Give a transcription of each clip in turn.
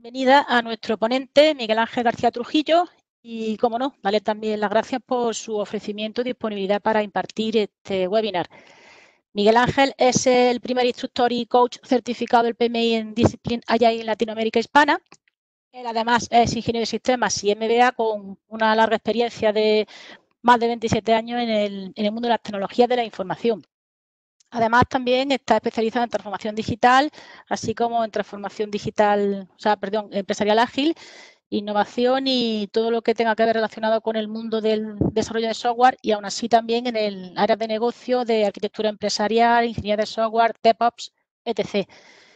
Bienvenida a nuestro ponente, Miguel Ángel García Trujillo, y, como no, darle también las gracias por su ofrecimiento y disponibilidad para impartir este webinar. Miguel Ángel es el primer instructor y coach certificado del PMI en Discipline Agile en Latinoamérica Hispana. Él, además, es ingeniero de sistemas y MBA con una larga experiencia de más de 27 años en el mundo de las tecnologías de la información. Además, también está especializado en transformación digital, así como en transformación digital, empresarial ágil, innovación y todo lo que tenga que ver relacionado con el mundo del desarrollo de software, y aún así también en el área de negocio de arquitectura empresarial, ingeniería de software, DevOps, etc.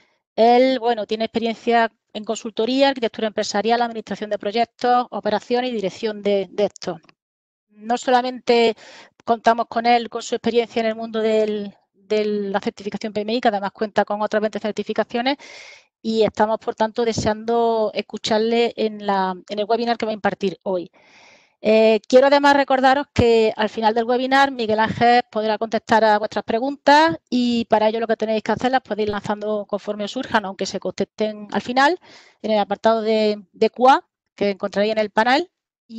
Él, tiene experiencia en consultoría, arquitectura empresarial, administración de proyectos, operaciones y dirección de estos. No solamente contamos con él, con su experiencia en el mundo de la certificación PMI, que además cuenta con otras 20 certificaciones, y estamos, por tanto, deseando escucharle en el webinar que va a impartir hoy. Quiero además recordaros que al final del webinar Miguel Ángel podrá contestar a vuestras preguntas, y para ello lo que tenéis que hacer las podéis ir lanzando conforme os surjan, aunque se contesten al final en el apartado de QA que encontraréis en el panel,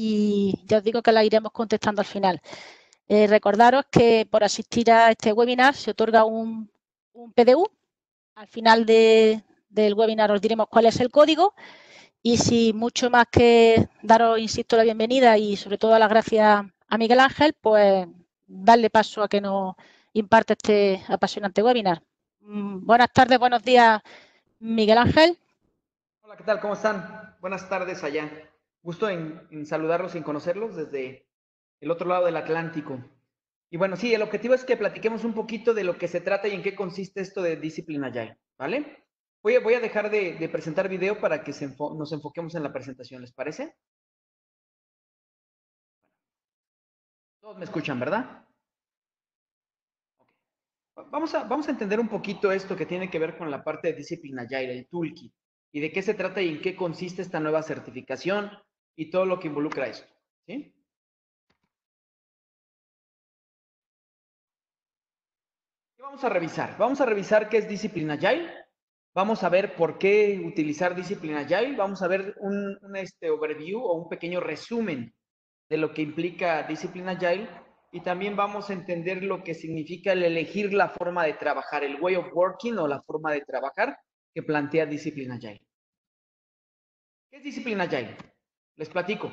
y ya os digo que la iremos contestando al final. Recordaros que por asistir a este webinar se otorga un PDU. Al final del webinar os diremos cuál es el código, y sin mucho más que daros, insisto, la bienvenida y sobre todo las gracias a Miguel Ángel, pues darle paso a que nos imparte este apasionante webinar. Buenas tardes, buenos días, Miguel Ángel. Hola, ¿qué tal? ¿Cómo están? Buenas tardes allá. Gusto en saludarlos y en conocerlos desde el otro lado del Atlántico. Y bueno, sí, el objetivo es que platiquemos un poquito de lo que se trata y en qué consiste esto de Discipline Agile, ¿vale? Voy a dejar de presentar video para que nos enfoquemos en la presentación, ¿les parece? Todos me escuchan, ¿verdad? Okay. Vamos a entender un poquito esto que tiene que ver con la parte de Discipline Agile, el toolkit, y de qué se trata y en qué consiste esta nueva certificación y todo lo que involucra esto, ¿sí? ¿Qué vamos a revisar? Vamos a revisar qué es Discipline Agile. Vamos a ver por qué utilizar Discipline Agile. Vamos a ver un overview o un pequeño resumen de lo que implica Discipline Agile. Y también vamos a entender lo que significa el elegir la forma de trabajar, el way of working o la forma de trabajar que plantea Discipline Agile. ¿Qué es Discipline Agile? Les platico.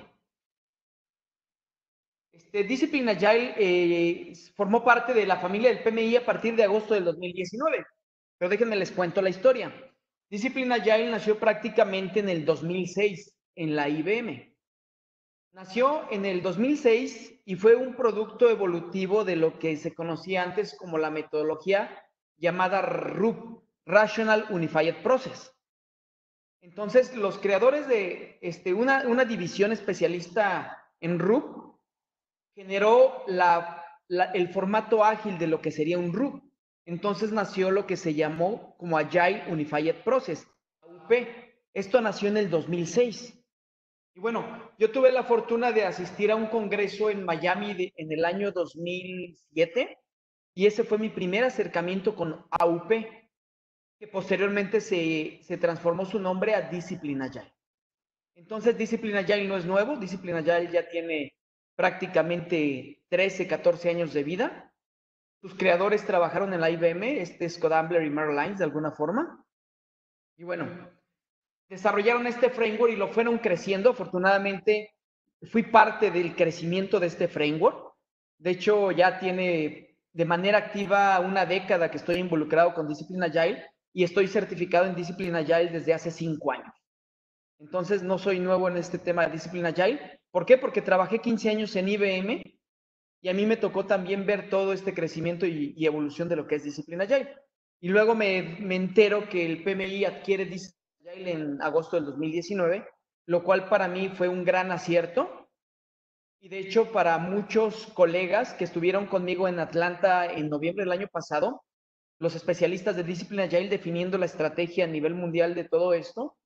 Discipline Agile formó parte de la familia del PMI a partir de agosto del 2019. Pero déjenme les cuento la historia. Discipline Agile nació prácticamente en el 2006 en la IBM. Nació en el 2006 y fue un producto evolutivo de lo que se conocía antes como la metodología llamada RUP, Rational Unified Process. Entonces, los creadores de una división especialista en RUP generó el formato ágil de lo que sería un RUP. Entonces nació lo que se llamó como Agile Unified Process, AUP. Esto nació en el 2006. Y bueno, yo tuve la fortuna de asistir a un congreso en Miami en el año 2007, y ese fue mi primer acercamiento con AUP, que posteriormente se transformó su nombre a Discipline Agile. Entonces, Discipline Agile no es nuevo. Discipline Agile ya tiene prácticamente 13, 14 años de vida. Sus creadores trabajaron en la IBM, Scott Ambler y Merrill Lynch, de alguna forma. Y bueno, desarrollaron este framework y lo fueron creciendo. Afortunadamente, fui parte del crecimiento de este framework. De hecho, ya tiene de manera activa una década que estoy involucrado con Discipline Agile y estoy certificado en Discipline Agile desde hace 5 años. Entonces, no soy nuevo en este tema de Discipline Agile. ¿Por qué? Porque trabajé 15 años en IBM y a mí me tocó también ver todo este crecimiento y evolución de lo que es Discipline Agile. Y luego me entero que el PMI adquiere Discipline Agile en agosto del 2019, lo cual para mí fue un gran acierto. Y de hecho, para muchos colegas que estuvieron conmigo en Atlanta en noviembre del año pasado, los especialistas de Discipline Agile definiendo la estrategia a nivel mundial de todo esto,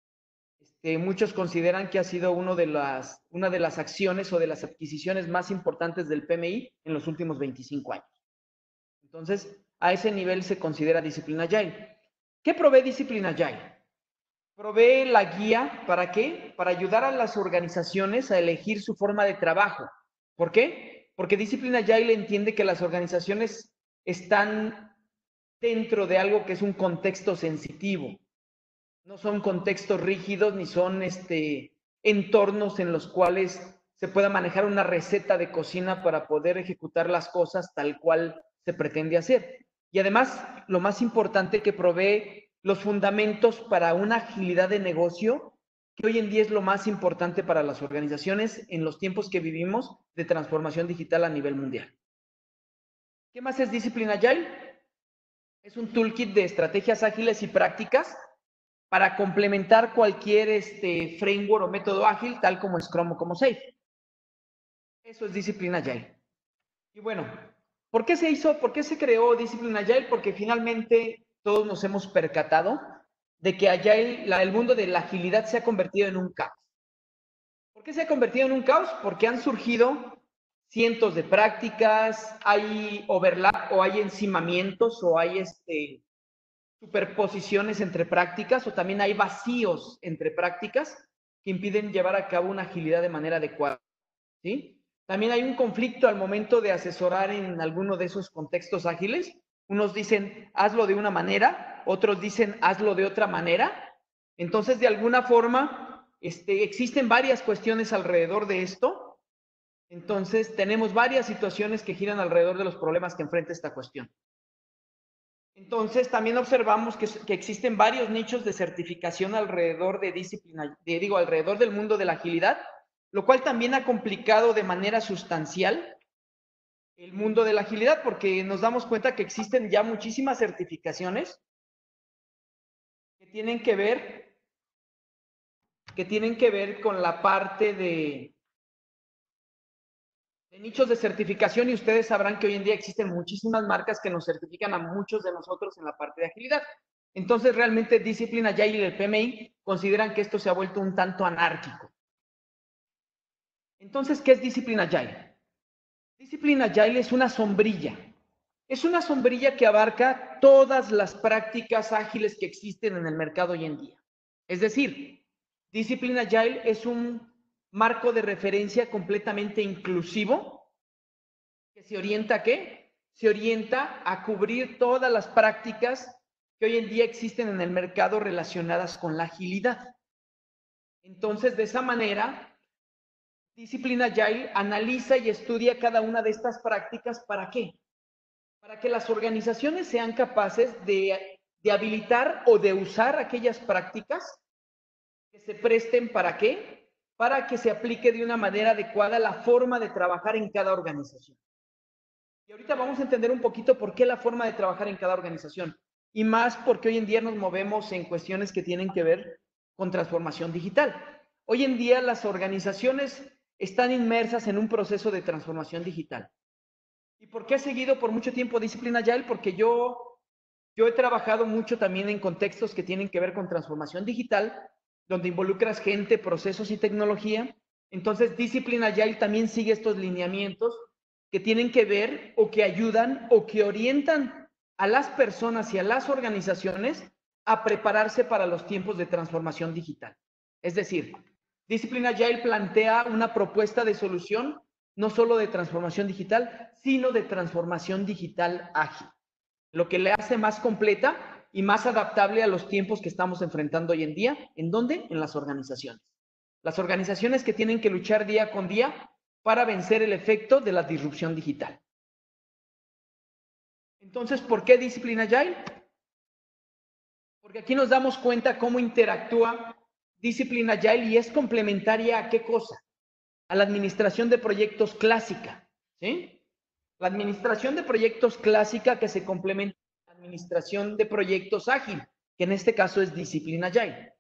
muchos consideran que ha sido una de las acciones o de las adquisiciones más importantes del PMI en los últimos 25 años. Entonces, a ese nivel se considera Discipline Agile. ¿Qué provee Discipline Agile? provee la guía, ¿para qué? Para ayudar a las organizaciones a elegir su forma de trabajo. ¿Por qué? Porque Discipline Agile entiende que las organizaciones están dentro de algo que es un contexto sensitivo. No son contextos rígidos ni son entornos en los cuales se pueda manejar una receta de cocina para poder ejecutar las cosas tal cual se pretende hacer. Y además, lo más importante, que provee los fundamentos para una agilidad de negocio, que hoy en día es lo más importante para las organizaciones en los tiempos que vivimos de transformación digital a nivel mundial. ¿Qué más es Discipline Agile? Es un toolkit de estrategias ágiles y prácticas para complementar cualquier framework o método ágil, tal como Scrum o como Safe. Eso es Discipline Agile. Y bueno, ¿por qué se creó Discipline Agile? Porque finalmente todos nos hemos percatado de que Agile, el mundo de la agilidad se ha convertido en un caos. ¿Por qué se ha convertido en un caos? Porque han surgido cientos de prácticas, hay overlap o hay encimamientos o hay superposiciones entre prácticas, o también hay vacíos entre prácticas que impiden llevar a cabo una agilidad de manera adecuada, ¿sí? También hay un conflicto al momento de asesorar en alguno de esos contextos ágiles. Unos dicen, hazlo de una manera, otros dicen, hazlo de otra manera. Entonces, de alguna forma, existen varias cuestiones alrededor de esto. Entonces, tenemos varias situaciones que giran alrededor de los problemas que enfrenta esta cuestión. Entonces, también observamos que existen varios nichos de certificación alrededor de disciplina, alrededor del mundo de la agilidad, lo cual también ha complicado de manera sustancial el mundo de la agilidad, porque nos damos cuenta que existen ya muchísimas certificaciones que tienen que ver con la parte de nichos de certificación, y ustedes sabrán que hoy en día existen muchísimas marcas que nos certifican a muchos de nosotros en la parte de agilidad. Entonces, realmente Discipline Agile y el PMI consideran que esto se ha vuelto un tanto anárquico. Entonces, ¿qué es Discipline Agile? Discipline Agile es una sombrilla. Es una sombrilla que abarca todas las prácticas ágiles que existen en el mercado hoy en día. Es decir, Discipline Agile es un marco de referencia completamente inclusivo que se orienta ¿a qué? Se orienta a cubrir todas las prácticas que hoy en día existen en el mercado relacionadas con la agilidad. Entonces, de esa manera, Discipline Agile analiza y estudia cada una de estas prácticas. ¿Para qué? Para que las organizaciones sean capaces de habilitar o de usar aquellas prácticas que se presten. ¿Para qué? Para que se aplique de una manera adecuada la forma de trabajar en cada organización. Y ahorita vamos a entender un poquito por qué la forma de trabajar en cada organización. Y más porque hoy en día nos movemos en cuestiones que tienen que ver con transformación digital. Hoy en día las organizaciones están inmersas en un proceso de transformación digital. ¿Y por qué he seguido por mucho tiempo Discipline Agile? Porque yo he trabajado mucho también en contextos que tienen que ver con transformación digital, donde involucras gente, procesos y tecnología. Entonces, Discipline Agile también sigue estos lineamientos que tienen que ver o que ayudan o que orientan a las personas y a las organizaciones a prepararse para los tiempos de transformación digital. Es decir, Discipline Agile plantea una propuesta de solución no solo de transformación digital, sino de transformación digital ágil, lo que le hace más completa y más adaptable a los tiempos que estamos enfrentando hoy en día. ¿En dónde? En las organizaciones. Las organizaciones que tienen que luchar día con día para vencer el efecto de la disrupción digital. Entonces, ¿por qué Discipline Agile? Porque aquí nos damos cuenta cómo interactúa Discipline Agile y es complementaria ¿a qué cosa? A la administración de proyectos clásica, ¿sí? La administración de proyectos clásica que se complementa con la administración de proyectos ágil, que en este caso es Discipline Agile.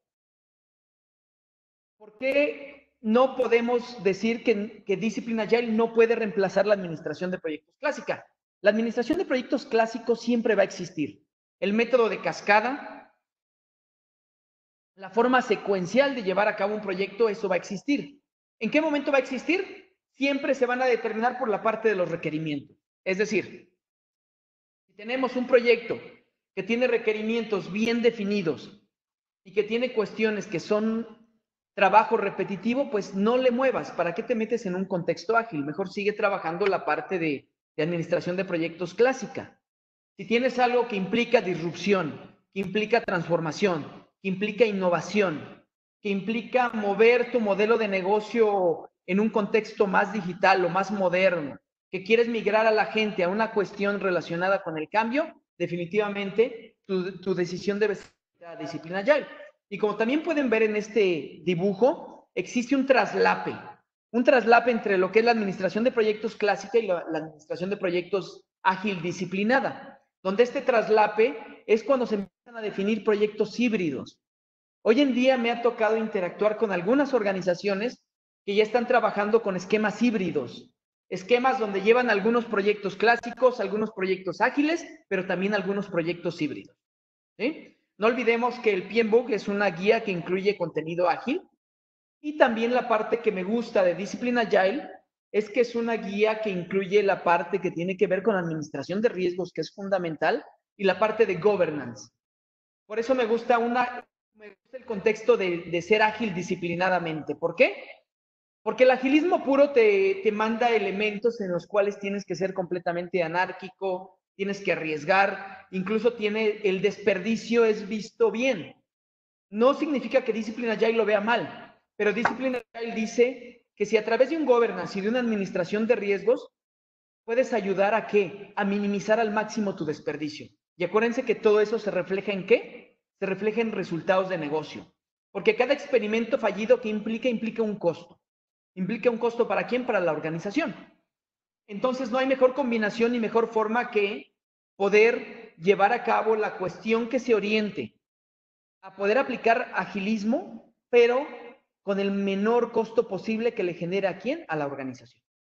¿Por qué no podemos decir que Discipline Agile no puede reemplazar la administración de proyectos clásica? La administración de proyectos clásicos siempre va a existir. El método de cascada, la forma secuencial de llevar a cabo un proyecto, eso va a existir. ¿En qué momento va a existir? Siempre se van a determinar por la parte de los requerimientos. Es decir, si tenemos un proyecto que tiene requerimientos bien definidos y que tiene cuestiones que son trabajo repetitivo, pues no le muevas. ¿Para qué te metes en un contexto ágil? Mejor sigue trabajando la parte de administración de proyectos clásica. Si tienes algo que implica disrupción, que implica transformación, que implica innovación, que implica mover tu modelo de negocio en un contexto más digital o más moderno, que quieres migrar a la gente a una cuestión relacionada con el cambio, definitivamente tu decisión debe ser la disciplina Agile. Y como también pueden ver en este dibujo, existe un traslape entre lo que es la administración de proyectos clásica y la administración de proyectos ágil disciplinada, donde este traslape es cuando se empiezan a definir proyectos híbridos. Hoy en día me ha tocado interactuar con algunas organizaciones que ya están trabajando con esquemas híbridos, esquemas donde llevan algunos proyectos clásicos, algunos proyectos ágiles, pero también algunos proyectos híbridos. ¿Sí? No olvidemos que el PMBOK es una guía que incluye contenido ágil, y también la parte que me gusta de Discipline Agile es que es una guía que incluye la parte que tiene que ver con administración de riesgos, que es fundamental, y la parte de governance. Por eso me gusta el contexto de ser ágil disciplinadamente. ¿Por qué? Porque el agilismo puro te manda elementos en los cuales tienes que ser completamente anárquico, tienes que arriesgar, incluso tiene el desperdicio es visto bien. No significa que Discipline Agile lo vea mal, pero Discipline Agile dice que si a través de un governance y de una administración de riesgos, puedes ayudar a ¿qué? A minimizar al máximo tu desperdicio. Y acuérdense que todo eso se refleja ¿en qué? Se refleja en resultados de negocio. Porque cada experimento fallido que implica un costo. ¿Implica un costo para quién? Para la organización. Entonces no hay mejor combinación ni mejor forma que poder llevar a cabo la cuestión que se oriente a poder aplicar agilismo, pero con el menor costo posible que le genere a quién? A la organización.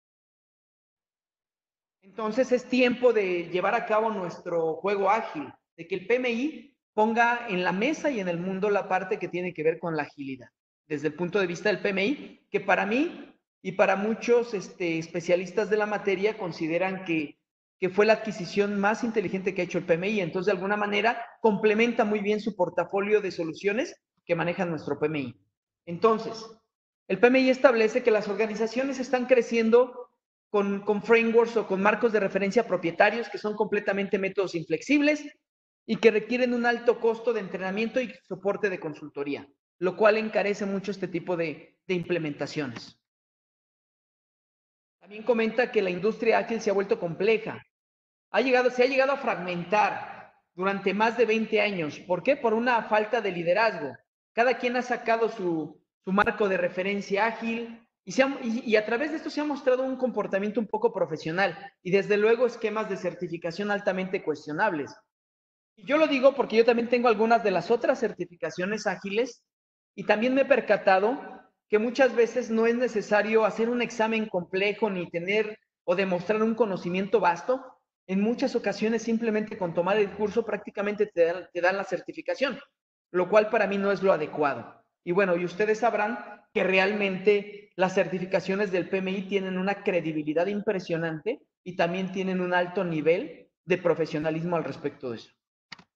Entonces es tiempo de llevar a cabo nuestro juego ágil, de que el PMI ponga en la mesa y en el mundo la parte que tiene que ver con la agilidad. Desde el punto de vista del PMI, que para mí y para muchos especialistas de la materia consideran que fue la adquisición más inteligente que ha hecho el PMI. Entonces, de alguna manera, complementa muy bien su portafolio de soluciones que maneja nuestro PMI. Entonces, el PMI establece que las organizaciones están creciendo con frameworks o con marcos de referencia propietarios que son completamente métodos inflexibles y que requieren un alto costo de entrenamiento y soporte de consultoría, lo cual encarece mucho este tipo de implementaciones. También comenta que la industria ágil se ha vuelto compleja. Se ha llegado a fragmentar durante más de 20 años. ¿Por qué? Por una falta de liderazgo. Cada quien ha sacado su marco de referencia ágil y a través de esto se ha mostrado un comportamiento un poco profesional y desde luego esquemas de certificación altamente cuestionables. Y yo lo digo porque yo también tengo algunas de las otras certificaciones ágiles y también me he percatado que muchas veces no es necesario hacer un examen complejo ni tener o demostrar un conocimiento vasto. En muchas ocasiones simplemente con tomar el curso prácticamente te dan la certificación, lo cual para mí no es lo adecuado. Y bueno, y ustedes sabrán que realmente las certificaciones del PMI tienen una credibilidad impresionante y también tienen un alto nivel de profesionalismo al respecto de eso.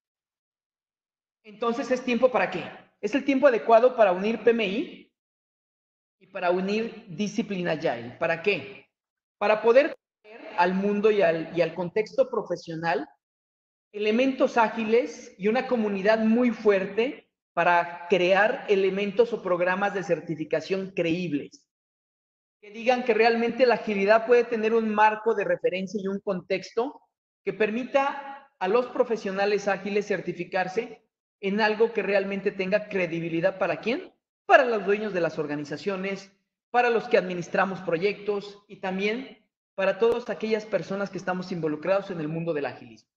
Entonces, ¿es tiempo para qué? Es el tiempo adecuado para unir PMI y para unir Discipline Agile. ¿Para qué? Para poder traer al mundo y al contexto profesional elementos ágiles y una comunidad muy fuerte para crear elementos o programas de certificación creíbles. Que digan que realmente la agilidad puede tener un marco de referencia y un contexto que permita a los profesionales ágiles certificarse en algo que realmente tenga credibilidad. ¿Para quién? Para los dueños de las organizaciones, para los que administramos proyectos y también para todas aquellas personas que estamos involucrados en el mundo del agilismo.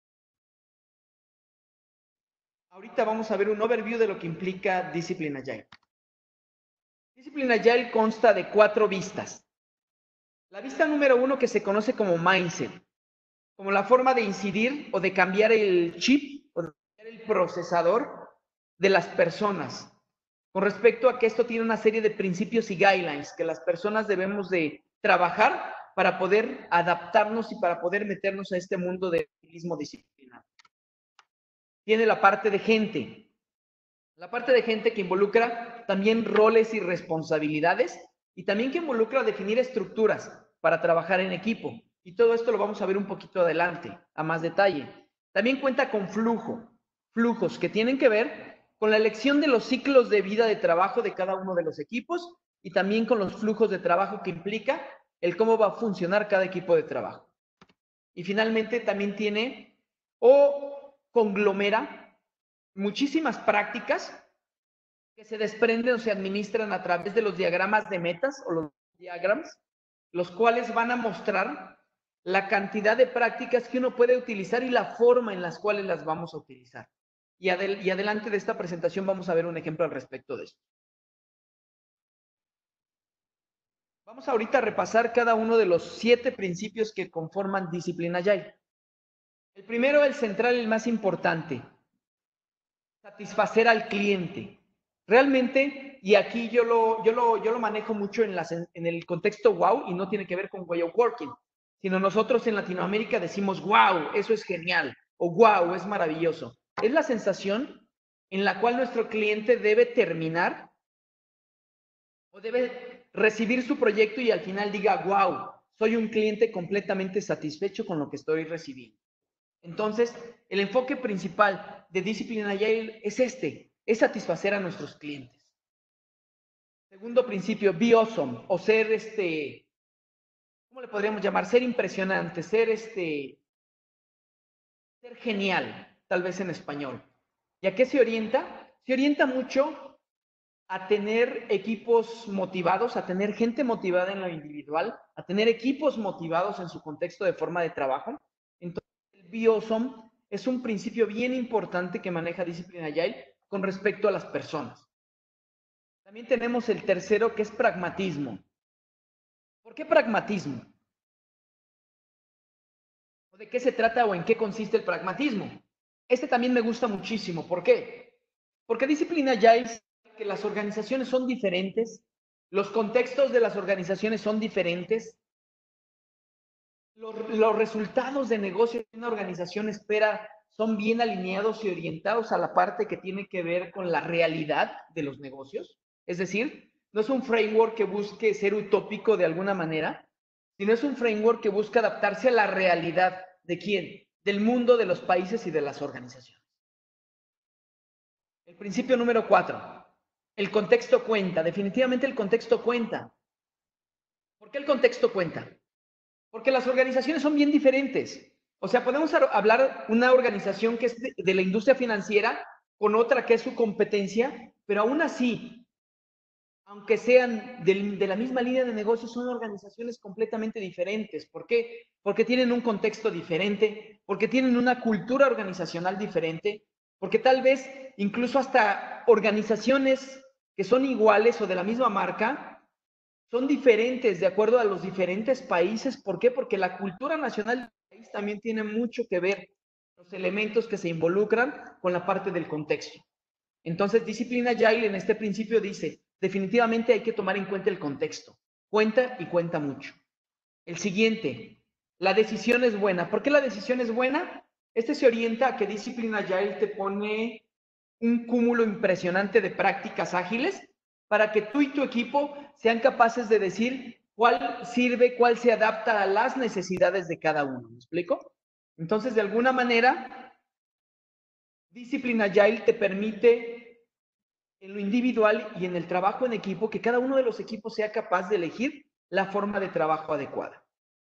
Ahorita vamos a ver un overview de lo que implica Discipline Agile. Discipline Agile consta de 4 vistas. La vista número 1, que se conoce como mindset, como la forma de incidir o de cambiar el chip o de cambiar el procesador de las personas, con respecto a que esto tiene una serie de principios y guidelines que las personas debemos de trabajar para poder adaptarnos y para poder meternos a este mundo de agilismo disciplinado. Tiene la parte de gente, La parte de gente que involucra también roles y responsabilidades y también que involucra definir estructuras para trabajar en equipo. Y todo esto lo vamos a ver un poquito adelante, a más detalle. También cuenta con flujos que tienen que ver con la elección de los ciclos de vida de trabajo de cada uno de los equipos y también con los flujos de trabajo que implica el cómo va a funcionar cada equipo de trabajo. Y finalmente también tiene o conglomera muchísimas prácticas que se desprenden o se administran a través de los diagramas de metas o los diagrams, los cuales van a mostrar la cantidad de prácticas que uno puede utilizar y la forma en las cuales las vamos a utilizar. Y adelante de esta presentación vamos a ver un ejemplo al respecto de esto. Vamos ahorita a repasar cada uno de los 7 principios que conforman Discipline Agile. El primero, el central, el más importante, satisfacer al cliente. Realmente, y aquí yo lo manejo mucho en el contexto wow y no tiene que ver con way of working, sino nosotros en Latinoamérica decimos wow, eso es genial, o wow, es maravilloso. Es la sensación en la cual nuestro cliente debe terminar o debe recibir su proyecto y al final diga wow, soy un cliente completamente satisfecho con lo que estoy recibiendo. Entonces, el enfoque principal de Discipline Agile es es satisfacer a nuestros clientes. Segundo principio, be awesome, o ser ¿cómo le podríamos llamar? Ser impresionante, ser genial, tal vez en español. ¿Y a qué se orienta? Se orienta mucho a tener equipos motivados, a tener gente motivada en lo individual, a tener equipos motivados en su contexto de forma de trabajo. Entonces, el be awesome es un principio bien importante que maneja Discipline Agile con respecto a las personas. También tenemos el tercero, que es pragmatismo. ¿Por qué pragmatismo? ¿O de qué se trata o en qué consiste el pragmatismo? Este también me gusta muchísimo. ¿Por qué? Porque Discipline Agile sabe que las organizaciones son diferentes, los contextos de las organizaciones son diferentes, los resultados de negocio que una organización espera son bien alineados y orientados a la parte que tiene que ver con la realidad de los negocios. Es decir, no es un framework que busque ser utópico de alguna manera, sino es un framework que busca adaptarse a la realidad de quién, del mundo, de los países y de las organizaciones. El principio número 4, el contexto cuenta. Definitivamente el contexto cuenta. ¿Por qué el contexto cuenta? Porque las organizaciones son bien diferentes. O sea, podemos hablar una organización que es de la industria financiera con otra que es su competencia, pero aún así, aunque sean de la misma línea de negocios, son organizaciones completamente diferentes. ¿Por qué? Porque tienen un contexto diferente, porque tienen una cultura organizacional diferente, porque tal vez incluso hasta organizaciones que son iguales o de la misma marca, son diferentes de acuerdo a los diferentes países. ¿Por qué? Porque la cultura nacional del país también tiene mucho que ver, los elementos que se involucran con la parte del contexto. Entonces, Discipline Agile en este principio dice, definitivamente hay que tomar en cuenta el contexto. Cuenta y cuenta mucho. El siguiente, la decisión es buena. ¿Por qué la decisión es buena? Este se orienta a que Discipline Agile te pone un cúmulo impresionante de prácticas ágiles para que tú y tu equipo sean capaces de decir cuál sirve, cuál se adapta a las necesidades de cada uno. ¿Me explico? Entonces, de alguna manera, Discipline Agile te permite en lo individual y en el trabajo en equipo que cada uno de los equipos sea capaz de elegir la forma de trabajo adecuada.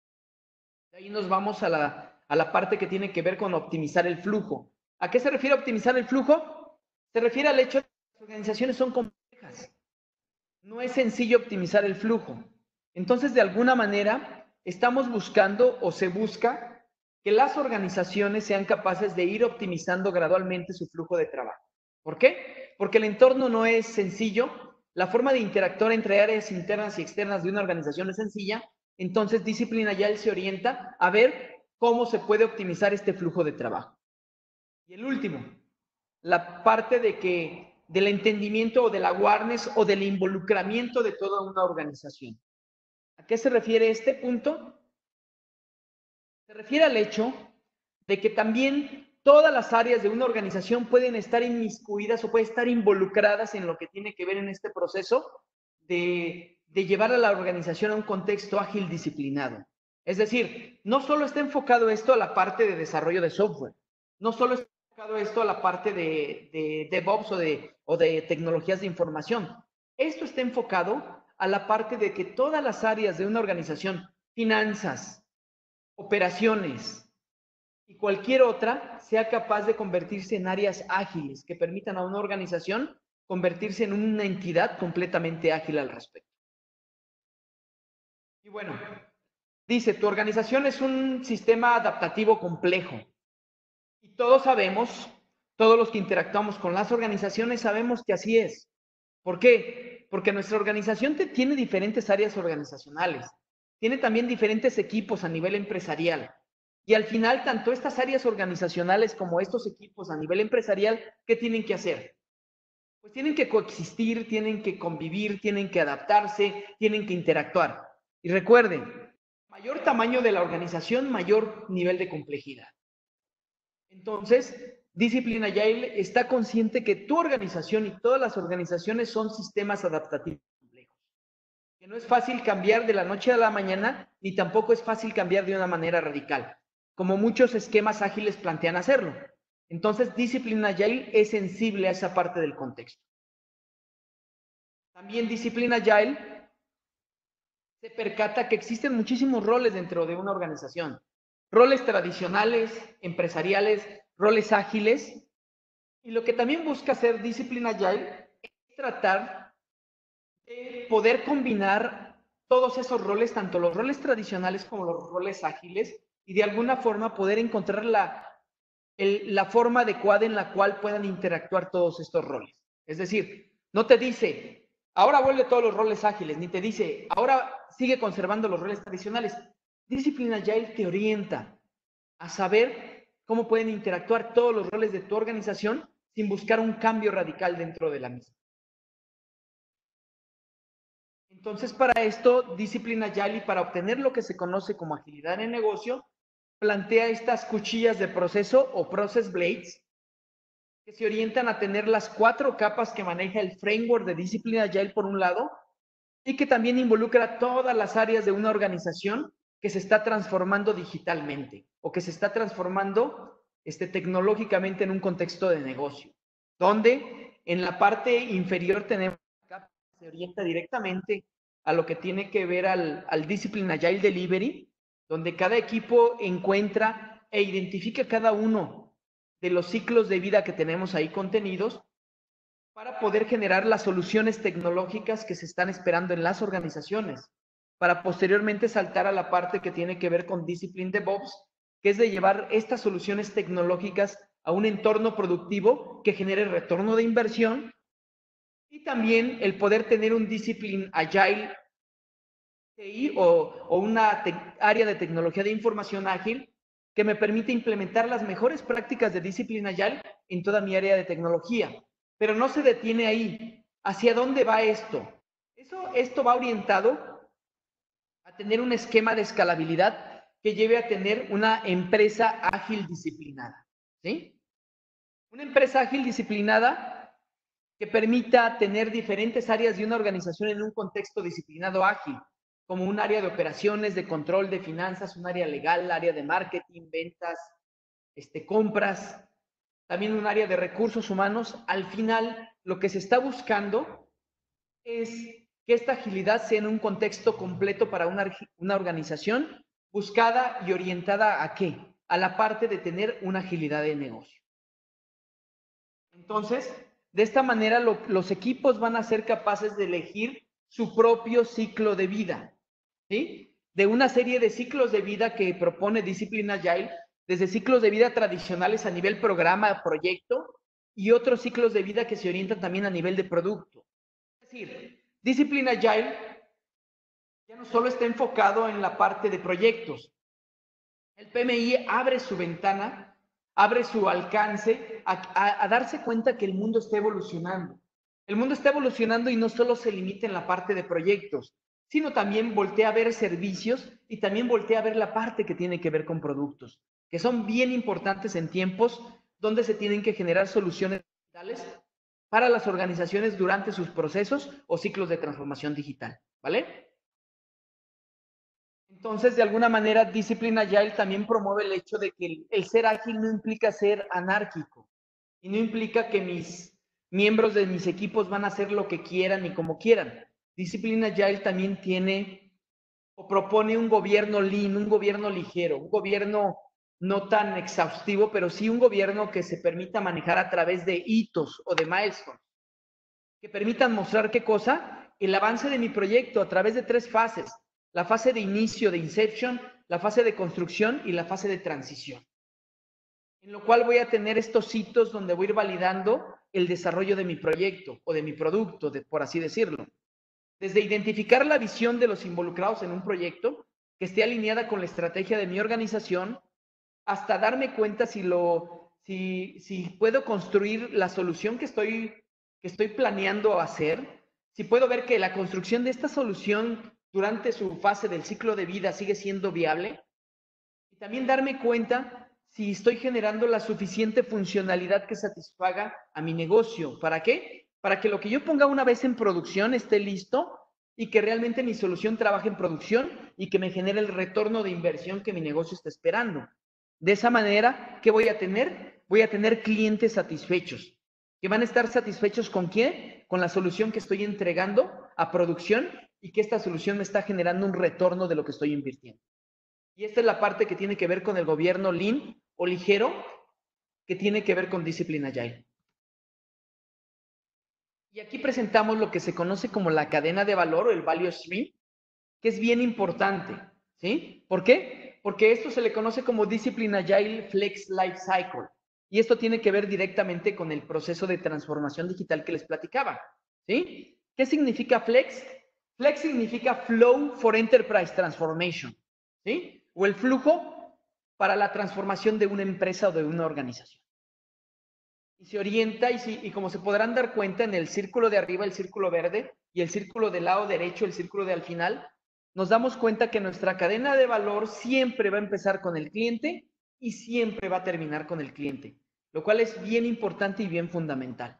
De ahí nos vamos a la parte que tiene que ver con optimizar el flujo. ¿A qué se refiere optimizar el flujo? Se refiere al hecho de que las organizaciones son complejas. No es sencillo optimizar el flujo. Entonces, de alguna manera, estamos buscando o se busca que las organizaciones sean capaces de ir optimizando gradualmente su flujo de trabajo. ¿Por qué? Porque el entorno no es sencillo, la forma de interactuar entre áreas internas y externas de una organización es sencilla, entonces Discipline Agile se orienta a ver cómo se puede optimizar este flujo de trabajo. Y el último, la parte del entendimiento o del awareness o del involucramiento de toda una organización. ¿A qué se refiere este punto? Se refiere al hecho de que también todas las áreas de una organización pueden estar inmiscuidas o pueden estar involucradas en lo que tiene que ver en este proceso de llevar a la organización a un contexto ágil disciplinado. Es decir, no solo está enfocado esto a la parte de desarrollo de software, no solo está enfocado esto a la parte de DevOps o de tecnologías de información. Esto está enfocado a la parte de que todas las áreas de una organización, finanzas, operaciones y cualquier otra, sea capaz de convertirse en áreas ágiles que permitan a una organización convertirse en una entidad completamente ágil al respecto. Y bueno, dice, tu organización es un sistema adaptativo complejo. Y todos sabemos, todos los que interactuamos con las organizaciones sabemos que así es. ¿Por qué? Porque nuestra organización tiene diferentes áreas organizacionales, tiene también diferentes equipos a nivel empresarial. Y al final, tanto estas áreas organizacionales como estos equipos a nivel empresarial, ¿qué tienen que hacer? Pues tienen que coexistir, tienen que convivir, tienen que adaptarse, tienen que interactuar. Y recuerden, mayor tamaño de la organización, mayor nivel de complejidad. Entonces, Discipline Agile está consciente que tu organización y todas las organizaciones son sistemas adaptativos complejos. Que no es fácil cambiar de la noche a la mañana, ni tampoco es fácil cambiar de una manera radical, como muchos esquemas ágiles plantean hacerlo. Entonces, Discipline Agile es sensible a esa parte del contexto. También Discipline Agile se percata que existen muchísimos roles dentro de una organización. Roles tradicionales, empresariales, roles ágiles. Y lo que también busca hacer Discipline Agile es tratar de poder combinar todos esos roles, tanto los roles tradicionales como los roles ágiles, y de alguna forma poder encontrar la forma adecuada en la cual puedan interactuar todos estos roles. Es decir, no te dice, ahora vuelve todos los roles ágiles, ni te dice, ahora sigue conservando los roles tradicionales. Discipline Agile te orienta a saber cómo pueden interactuar todos los roles de tu organización sin buscar un cambio radical dentro de la misma. Entonces, para esto, Discipline Agile, para obtener lo que se conoce como agilidad en el negocio, plantea estas cuchillas de proceso o process blades, que se orientan a tener las 4 capas que maneja el framework de Discipline Agile por un lado, y que también involucra todas las áreas de una organización que se está transformando digitalmente o que se está transformando tecnológicamente en un contexto de negocio, donde en la parte inferior tenemos una capa que se orienta directamente a lo que tiene que ver al Discipline Agile Delivery, donde cada equipo encuentra e identifica cada uno de los ciclos de vida que tenemos ahí contenidos para poder generar las soluciones tecnológicas que se están esperando en las organizaciones, para posteriormente saltar a la parte que tiene que ver con Discipline DevOps, que es de llevar estas soluciones tecnológicas a un entorno productivo que genere retorno de inversión, y también el poder tener un Discipline Agile TI o una área de tecnología de información ágil que me permite implementar las mejores prácticas de Discipline Agile en toda mi área de tecnología. Pero no se detiene ahí. ¿Hacia dónde va esto? Esto va orientado a tener un esquema de escalabilidad que lleve a tener una empresa ágil disciplinada. ¿Sí? Una empresa ágil disciplinada que permita tener diferentes áreas de una organización en un contexto disciplinado ágil, como un área de operaciones, de control de finanzas, un área legal, área de marketing, ventas, compras, también un área de recursos humanos. Al final, lo que se está buscando es que esta agilidad sea en un contexto completo para una organización buscada y orientada ¿a qué? A la parte de tener una agilidad de negocio. Entonces, de esta manera los equipos van a ser capaces de elegir su propio ciclo de vida, ¿sí? De una serie de ciclos de vida que propone Discipline Agile, desde ciclos de vida tradicionales a nivel programa, proyecto, y otros ciclos de vida que se orientan también a nivel de producto. Es decir, Discipline Agile ya no solo está enfocado en la parte de proyectos. El PMI abre su ventana, abre su alcance a darse cuenta que el mundo está evolucionando. El mundo está evolucionando y no solo se limita en la parte de proyectos, sino también voltea a ver servicios y también voltea a ver la parte que tiene que ver con productos. que son bien importantes en tiempos donde se tienen que generar soluciones digitales para las organizaciones durante sus procesos o ciclos de transformación digital, ¿vale? Entonces, de alguna manera, Discipline Agile también promueve el hecho de que el ser ágil no implica ser anárquico y no implica que mis miembros de mis equipos van a hacer lo que quieran y como quieran. Discipline Agile también tiene o propone un gobierno lean, un gobierno ligero, un gobierno no tan exhaustivo, pero sí un gobierno que se permita manejar a través de hitos o de milestones, que permitan mostrar qué cosa, el avance de mi proyecto a través de 3 fases: la fase de inicio, de inception, la fase de construcción y la fase de transición. En lo cual voy a tener estos hitos donde voy a ir validando el desarrollo de mi proyecto o de mi producto, por así decirlo. Desde identificar la visión de los involucrados en un proyecto que esté alineada con la estrategia de mi organización, hasta darme cuenta si puedo construir la solución que estoy planeando hacer, si puedo ver que la construcción de esta solución durante su fase del ciclo de vida sigue siendo viable, y también darme cuenta si estoy generando la suficiente funcionalidad que satisfaga a mi negocio. ¿Para qué? Para que lo que yo ponga una vez en producción esté listo y que realmente mi solución trabaje en producción y que me genere el retorno de inversión que mi negocio está esperando. De esa manera, ¿qué voy a tener? Voy a tener clientes satisfechos. ¿Que van a estar satisfechos con qué? Con la solución que estoy entregando a producción y que esta solución me está generando un retorno de lo que estoy invirtiendo. Y esta es la parte que tiene que ver con el gobierno lean o ligero, que tiene que ver con Discipline Agile. Y aquí presentamos lo que se conoce como la cadena de valor o el value stream, que es bien importante, ¿sí? ¿Por qué? Porque esto se le conoce como Discipline Agile Flex Life Cycle. Y esto tiene que ver directamente con el proceso de transformación digital que les platicaba, ¿sí? ¿Qué significa Flex? Flex significa Flow for Enterprise Transformation, ¿sí? O el flujo para la transformación de una empresa o de una organización. Y se orienta, y como se podrán dar cuenta, en el círculo de arriba, el círculo verde, y el círculo del lado derecho, el círculo de al final, nos damos cuenta que nuestra cadena de valor siempre va a empezar con el cliente y siempre va a terminar con el cliente, lo cual es bien importante y bien fundamental.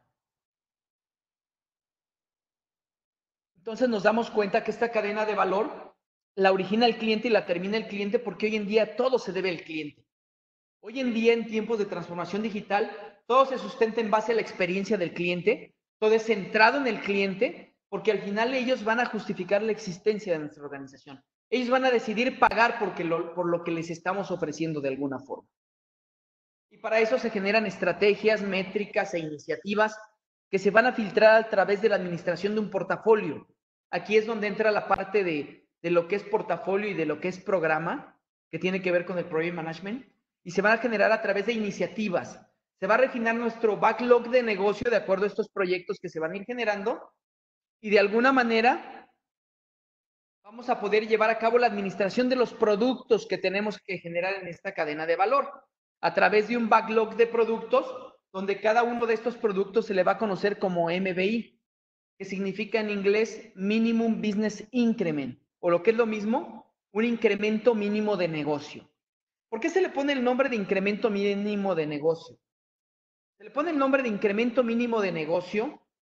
Entonces nos damos cuenta que esta cadena de valor la origina el cliente y la termina el cliente, porque hoy en día todo se debe al cliente. Hoy en día, en tiempos de transformación digital, todo se sustenta en base a la experiencia del cliente, todo es centrado en el cliente, porque al final ellos van a justificar la existencia de nuestra organización. Ellos van a decidir pagar por lo que les estamos ofreciendo de alguna forma. Y para eso se generan estrategias, métricas e iniciativas que se van a filtrar a través de la administración de un portafolio. Aquí es donde entra la parte de lo que es portafolio y de lo que es programa, que tiene que ver con el project management, y se van a generar a través de iniciativas. Se va a refinar nuestro backlog de negocio de acuerdo a estos proyectos que se van a ir generando, y de alguna manera vamos a poder llevar a cabo la administración de los productos que tenemos que generar en esta cadena de valor a través de un backlog de productos donde cada uno de estos productos se le va a conocer como MBI, que significa en inglés Minimum Business Increment, o lo que es lo mismo, un incremento mínimo de negocio. ¿Por qué se le pone el nombre de incremento mínimo de negocio? Se le pone el nombre de incremento mínimo de negocio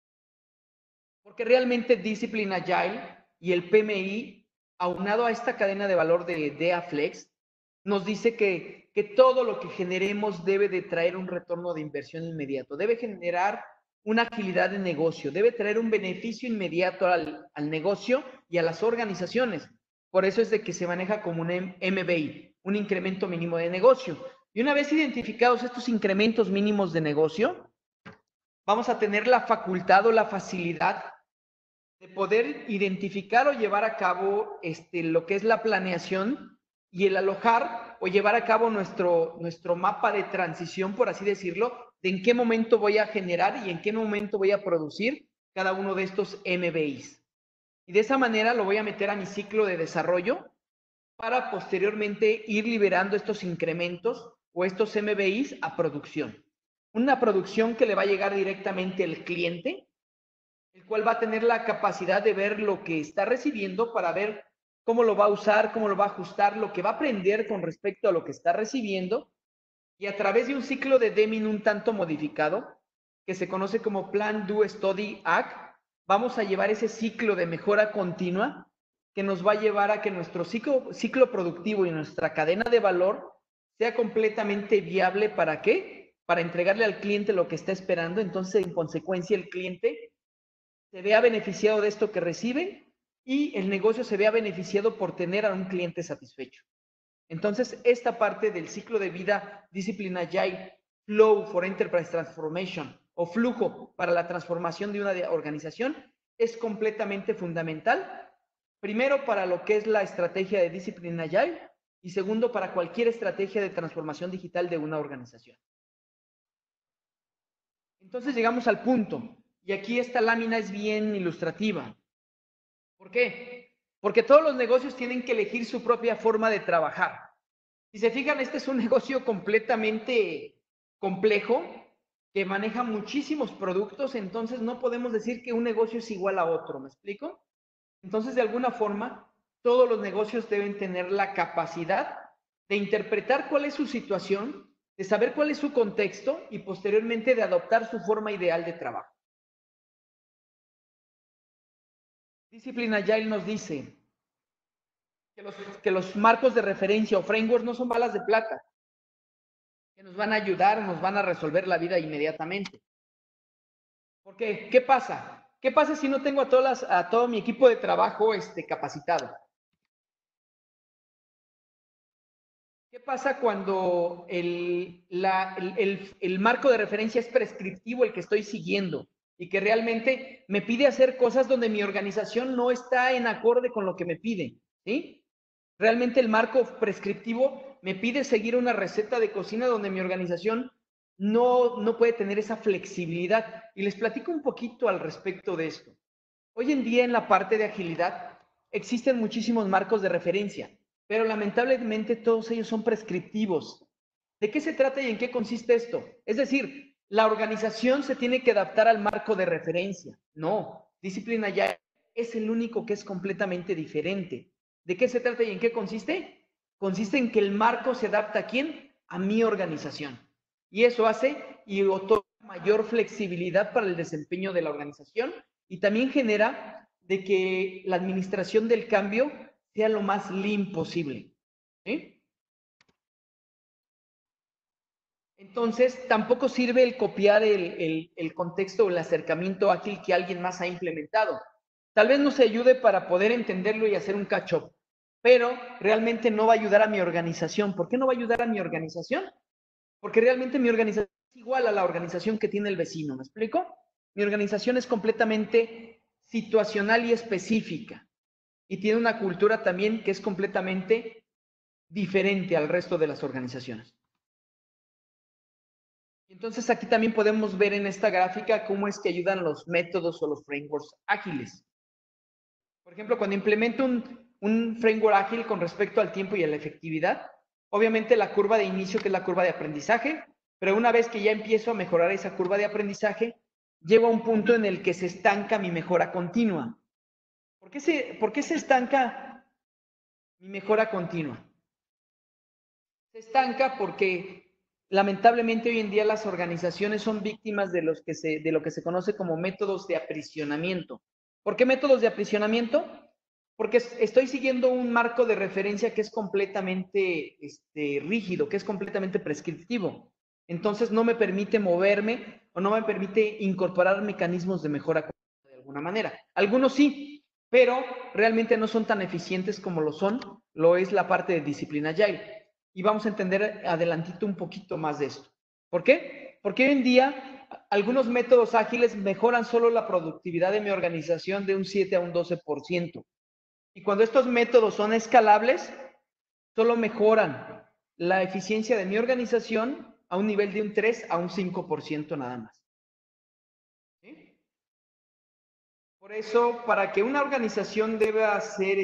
porque realmente Discipline Agile y el PMI, aunado a esta cadena de valor de DEAFlex, nos dice que todo lo que generemos debe de traer un retorno de inversión inmediato, debe generar una agilidad de negocio, debe traer un beneficio inmediato al negocio y a las organizaciones. Por eso es de que se maneja como un MBI, un incremento mínimo de negocio. Y una vez identificados estos incrementos mínimos de negocio, vamos a tener la facultad o la facilidad de poder identificar o llevar a cabo lo que es la planeación y el alojar o llevar a cabo nuestro mapa de transición, por así decirlo, de en qué momento voy a generar y en qué momento voy a producir cada uno de estos MBIs. Y de esa manera lo voy a meter a mi ciclo de desarrollo para posteriormente ir liberando estos incrementos o estos MBIs a producción. Una producción que le va a llegar directamente al cliente, el cual va a tener la capacidad de ver lo que está recibiendo para ver cómo lo va a usar, cómo lo va a ajustar, lo que va a aprender con respecto a lo que está recibiendo, y a través de un ciclo de Deming un tanto modificado, que se conoce como Plan, Do, Study, Act, vamos a llevar ese ciclo de mejora continua que nos va a llevar a que nuestro ciclo productivo y nuestra cadena de valor sea completamente viable. ¿Para qué? Para entregarle al cliente lo que está esperando. Entonces, en consecuencia, el cliente se vea beneficiado de esto que recibe y el negocio se vea beneficiado por tener a un cliente satisfecho. Entonces, esta parte del ciclo de vida, Discipline Agile, Flow for Enterprise Transformation o flujo para la transformación de una organización es completamente fundamental. Primero, para lo que es la estrategia de Discipline Agile y segundo, para cualquier estrategia de transformación digital de una organización. Entonces, llegamos al punto y aquí esta lámina es bien ilustrativa. ¿Por qué? Porque todos los negocios tienen que elegir su propia forma de trabajar. Si se fijan, este es un negocio completamente complejo que maneja muchísimos productos, entonces no podemos decir que un negocio es igual a otro, ¿me explico? Entonces, de alguna forma, todos los negocios deben tener la capacidad de interpretar cuál es su situación, de saber cuál es su contexto y posteriormente de adoptar su forma ideal de trabajo. Discipline Agile nos dice que los marcos de referencia o frameworks no son balas de plata, que nos van a ayudar, nos van a resolver la vida inmediatamente. ¿Por qué? ¿Qué pasa? ¿Qué pasa si no tengo a todo mi equipo de trabajo capacitado? ¿Qué pasa cuando el marco de referencia es prescriptivo, el que estoy siguiendo, y que realmente me pide hacer cosas donde mi organización no está en acorde con lo que me pide? ¿Sí? Realmente el marco prescriptivo me pide seguir una receta de cocina donde mi organización no puede tener esa flexibilidad. Y les platico un poquito al respecto de esto. Hoy en día en la parte de agilidad existen muchísimos marcos de referencia, pero lamentablemente todos ellos son prescriptivos. ¿De qué se trata y en qué consiste esto? Es decir, la organización se tiene que adaptar al marco de referencia. No, Disciplina ya es el único que es completamente diferente. ¿De qué se trata y en qué consiste? Consiste en que el marco se adapta ¿a quién? A mi organización. Y eso hace y otorga mayor flexibilidad para el desempeño de la organización y también genera de que la administración del cambio sea lo más lean posible. ¿Sí? Entonces, tampoco sirve el copiar el contexto o el acercamiento ágil que alguien más ha implementado. Tal vez nos ayude para poder entenderlo y hacer un catch-up, pero realmente no va a ayudar a mi organización. ¿Por qué no va a ayudar a mi organización? Porque realmente mi organización es igual a la organización que tiene el vecino, ¿me explico? Mi organización es completamente situacional y específica y tiene una cultura también que es completamente diferente al resto de las organizaciones. Entonces aquí también podemos ver en esta gráfica cómo es que ayudan los métodos o los frameworks ágiles. Por ejemplo, cuando implemento un framework ágil con respecto al tiempo y a la efectividad, obviamente la curva de inicio, que es la curva de aprendizaje, pero una vez que ya empiezo a mejorar esa curva de aprendizaje, llego a un punto en el que se estanca mi mejora continua. ¿Por qué se estanca mi mejora continua? Se estanca porque lamentablemente hoy en día las organizaciones son víctimas de lo que se conoce como métodos de aprisionamiento. ¿Por qué métodos de aprisionamiento? Porque estoy siguiendo un marco de referencia que es completamente rígido, que es completamente prescriptivo. Entonces no me permite moverme o no me permite incorporar mecanismos de mejora de alguna manera. Algunos sí, pero realmente no son tan eficientes como lo es la parte de disciplina agile. Y vamos a entender adelantito un poquito más de esto. ¿Por qué? Porque hoy en día algunos métodos ágiles mejoran solo la productividad de mi organización de un 7 a un 12%. Y cuando estos métodos son escalables, solo mejoran la eficiencia de mi organización a un nivel de un 3 a un 5% nada más. ¿Sí? Por eso, para que una organización deba ser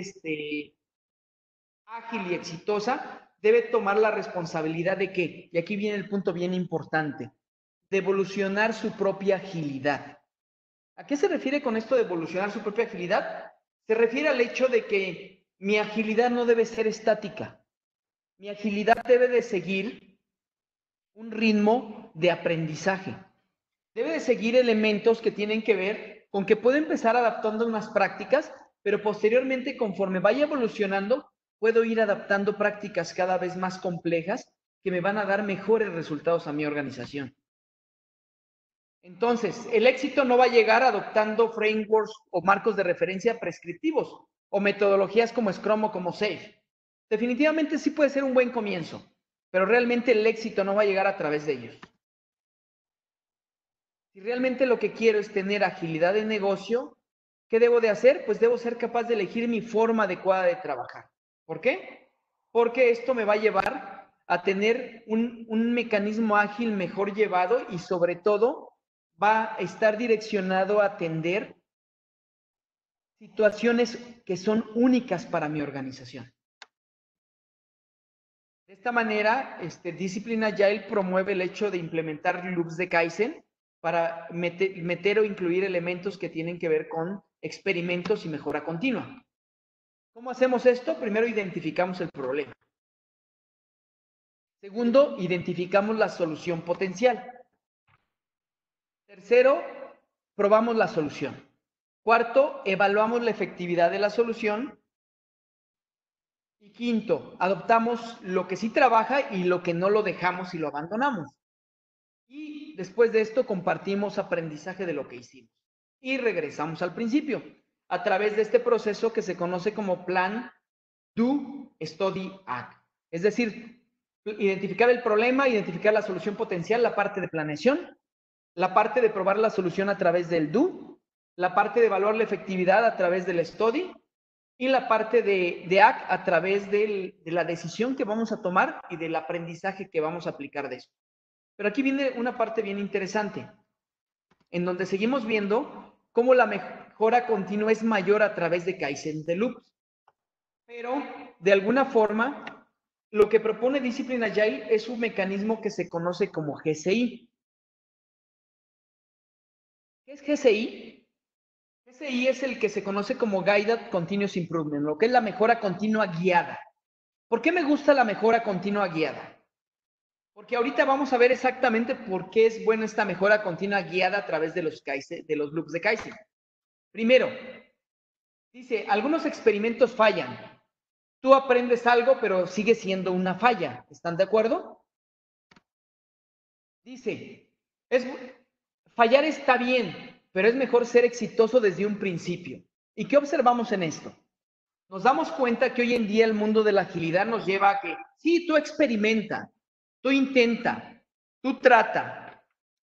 ágil y exitosa, debe tomar la responsabilidad de que, y aquí viene el punto bien importante, de evolucionar su propia agilidad. ¿A qué se refiere con esto de evolucionar su propia agilidad? Se refiere al hecho de que mi agilidad no debe ser estática. Mi agilidad debe de seguir un ritmo de aprendizaje. Debe de seguir elementos que tienen que ver con que puedo empezar adaptando unas prácticas, pero posteriormente, conforme vaya evolucionando, puedo ir adaptando prácticas cada vez más complejas que me van a dar mejores resultados a mi organización. Entonces, el éxito no va a llegar adoptando frameworks o marcos de referencia prescriptivos o metodologías como Scrum o como SAFe. Definitivamente sí puede ser un buen comienzo, pero realmente el éxito no va a llegar a través de ellos. Si realmente lo que quiero es tener agilidad de negocio, ¿qué debo de hacer? Pues debo ser capaz de elegir mi forma adecuada de trabajar. ¿Por qué? Porque esto me va a llevar a tener un mecanismo ágil mejor llevado y sobre todo va a estar direccionado a atender situaciones que son únicas para mi organización. De esta manera, Discipline Agile promueve el hecho de implementar loops de Kaizen para meter o incluir elementos que tienen que ver con experimentos y mejora continua. ¿Cómo hacemos esto? Primero identificamos el problema. Segundo, identificamos la solución potencial. Tercero, probamos la solución. Cuarto, evaluamos la efectividad de la solución. Y quinto, adoptamos lo que sí trabaja y lo que no lo dejamos y lo abandonamos. Y después de esto compartimos aprendizaje de lo que hicimos. Y regresamos al principio, a través de este proceso que se conoce como plan Do, Study, Act. Es decir, identificar el problema, identificar la solución potencial, la parte de planeación, la parte de probar la solución a través del Do, la parte de evaluar la efectividad a través del Study y la parte de Act a través de la decisión que vamos a tomar y del aprendizaje que vamos a aplicar de eso. Pero aquí viene una parte bien interesante, en donde seguimos viendo cómo la mejora continua es mayor a través de Kaizen de Loops. Pero, de alguna forma, lo que propone Discipline Agile es un mecanismo que se conoce como GCI. ¿Qué es GCI? GCI es el que se conoce como Guided Continuous Improvement, lo que es la mejora continua guiada. ¿Por qué me gusta la mejora continua guiada? Porque ahorita vamos a ver exactamente por qué es buena esta mejora continua guiada a través de los loops de Kaizen. Primero, dice, algunos experimentos fallan. Tú aprendes algo, pero sigue siendo una falla. ¿Están de acuerdo? Dice, fallar está bien, pero es mejor ser exitoso desde un principio. ¿Y qué observamos en esto? Nos damos cuenta que hoy en día el mundo de la agilidad nos lleva a que, sí, tú experimenta, tú intenta, tú trata,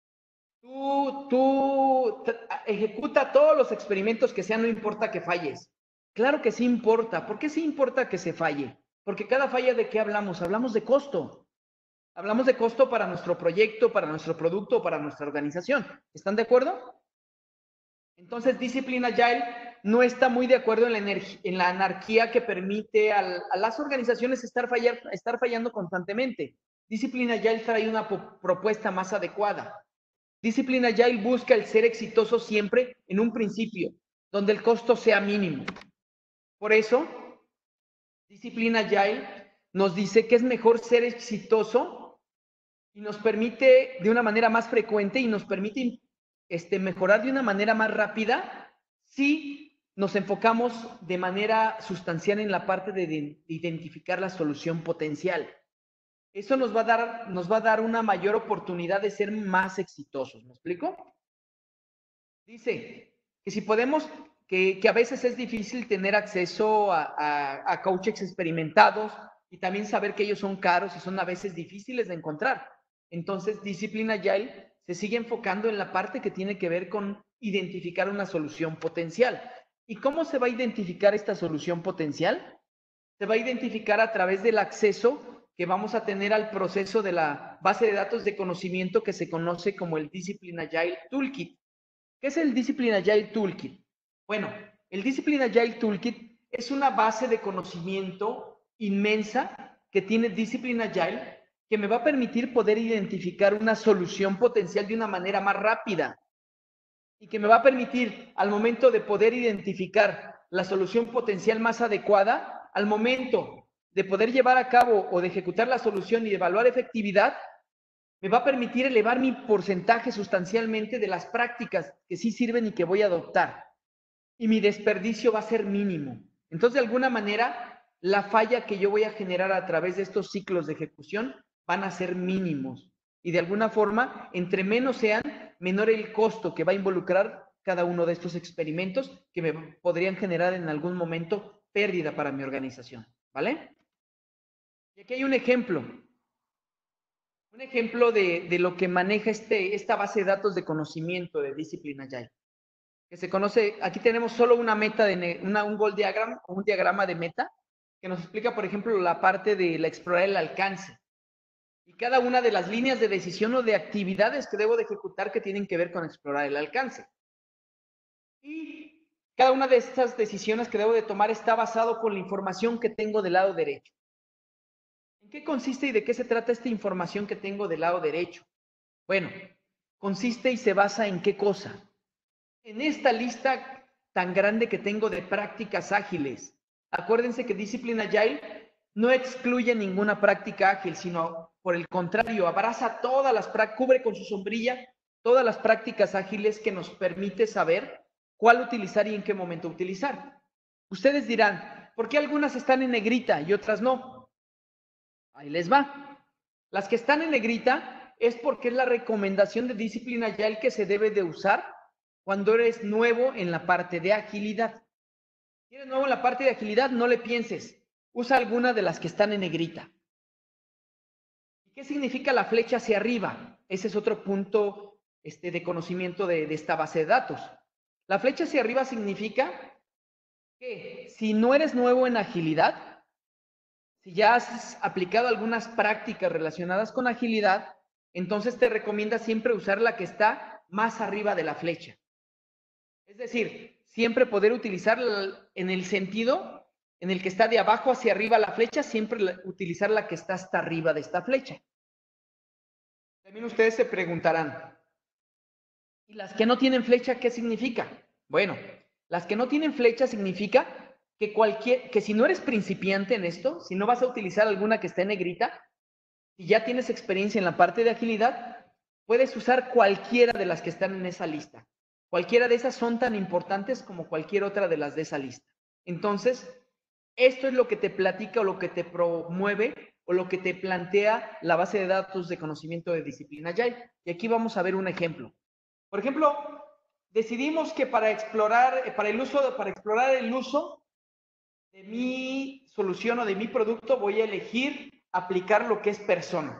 tú ejecuta todos los experimentos que sean, no importa que falles. Claro que sí importa. ¿Por qué sí importa que se falle? Porque cada falla, ¿de qué hablamos? Hablamos de costo. Hablamos de costo para nuestro proyecto, para nuestro producto, para nuestra organización. ¿Están de acuerdo? Entonces, Discipline Agile no está muy de acuerdo en la anarquía que permite a las organizaciones estar fallando constantemente. Discipline Agile trae una propuesta más adecuada. Discipline Agile busca el ser exitoso siempre en un principio, donde el costo sea mínimo. Por eso, Discipline Agile nos dice que es mejor ser exitoso y nos permite de una manera más frecuente y nos permite mejorar de una manera más rápida si nos enfocamos de manera sustancial en la parte de identificar la solución potencial. Eso nos va a dar una mayor oportunidad de ser más exitosos. ¿Me explico? Dice que si podemos, que a veces es difícil tener acceso a coaches experimentados y también saber que ellos son caros y son a veces difíciles de encontrar. Entonces, Discipline Agile se sigue enfocando en la parte que tiene que ver con identificar una solución potencial. ¿Y cómo se va a identificar esta solución potencial? Se va a identificar a través del acceso que vamos a tener al proceso de la base de datos de conocimiento que se conoce como el Discipline Agile Toolkit. ¿Qué es el Discipline Agile Toolkit? Bueno, el Discipline Agile Toolkit es una base de conocimiento inmensa que tiene Discipline Agile que me va a permitir poder identificar una solución potencial de una manera más rápida y que me va a permitir al momento de poder identificar la solución potencial más adecuada, al momento de poder llevar a cabo o de ejecutar la solución y evaluar efectividad, me va a permitir elevar mi porcentaje sustancialmente de las prácticas que sí sirven y que voy a adoptar. Y mi desperdicio va a ser mínimo. Entonces, de alguna manera, la falla que yo voy a generar a través de estos ciclos de ejecución van a ser mínimos. Y de alguna forma, entre menos sean, menor el costo que va a involucrar cada uno de estos experimentos que me podrían generar en algún momento pérdida para mi organización. ¿Vale? Y aquí hay un ejemplo. Un ejemplo de lo que maneja esta base de datos de conocimiento de Discipline Agile, que se conoce, aquí tenemos solo una meta, un goal diagram o un diagrama de meta, que nos explica, por ejemplo, la parte de explorar el alcance. Y cada una de las líneas de decisión o de actividades que debo de ejecutar que tienen que ver con explorar el alcance. Y cada una de estas decisiones que debo de tomar está basado con la información que tengo del lado derecho. ¿En qué consiste y de qué se trata esta información que tengo del lado derecho? Bueno, consiste y se basa en qué cosa. En esta lista tan grande que tengo de prácticas ágiles. Acuérdense que Discipline Agile no excluye ninguna práctica ágil, sino por el contrario, abraza todas las prácticas, cubre con su sombrilla todas las prácticas ágiles que nos permite saber cuál utilizar y en qué momento utilizar. Ustedes dirán, ¿por qué algunas están en negrita y otras no? Ahí les va. Las que están en negrita es porque es la recomendación de Discipline Agile que se debe de usar cuando eres nuevo en la parte de agilidad. Si eres nuevo en la parte de agilidad, no le pienses. Usa alguna de las que están en negrita. ¿Y qué significa la flecha hacia arriba? Ese es otro punto de conocimiento de esta base de datos. La flecha hacia arriba significa que si no eres nuevo en agilidad, si ya has aplicado algunas prácticas relacionadas con agilidad, entonces te recomienda siempre usar la que está más arriba de la flecha. Es decir, siempre poder utilizarla en el sentido en el que está de abajo hacia arriba la flecha, siempre utilizar la que está hasta arriba de esta flecha. También ustedes se preguntarán, ¿y las que no tienen flecha qué significa? Bueno, las que no tienen flecha significa que si no eres principiante en esto, si no vas a utilizar alguna que esté en negrita, y ya tienes experiencia en la parte de agilidad, puedes usar cualquiera de las que están en esa lista. Cualquiera de esas son tan importantes como cualquier otra de las de esa lista. Entonces, esto es lo que te platica o lo que te promueve o lo que te plantea la base de datos de conocimiento de Discipline Agile. Y aquí vamos a ver un ejemplo. Por ejemplo, decidimos que para explorar el uso de mi solución o de mi producto, voy a elegir aplicar lo que es persona.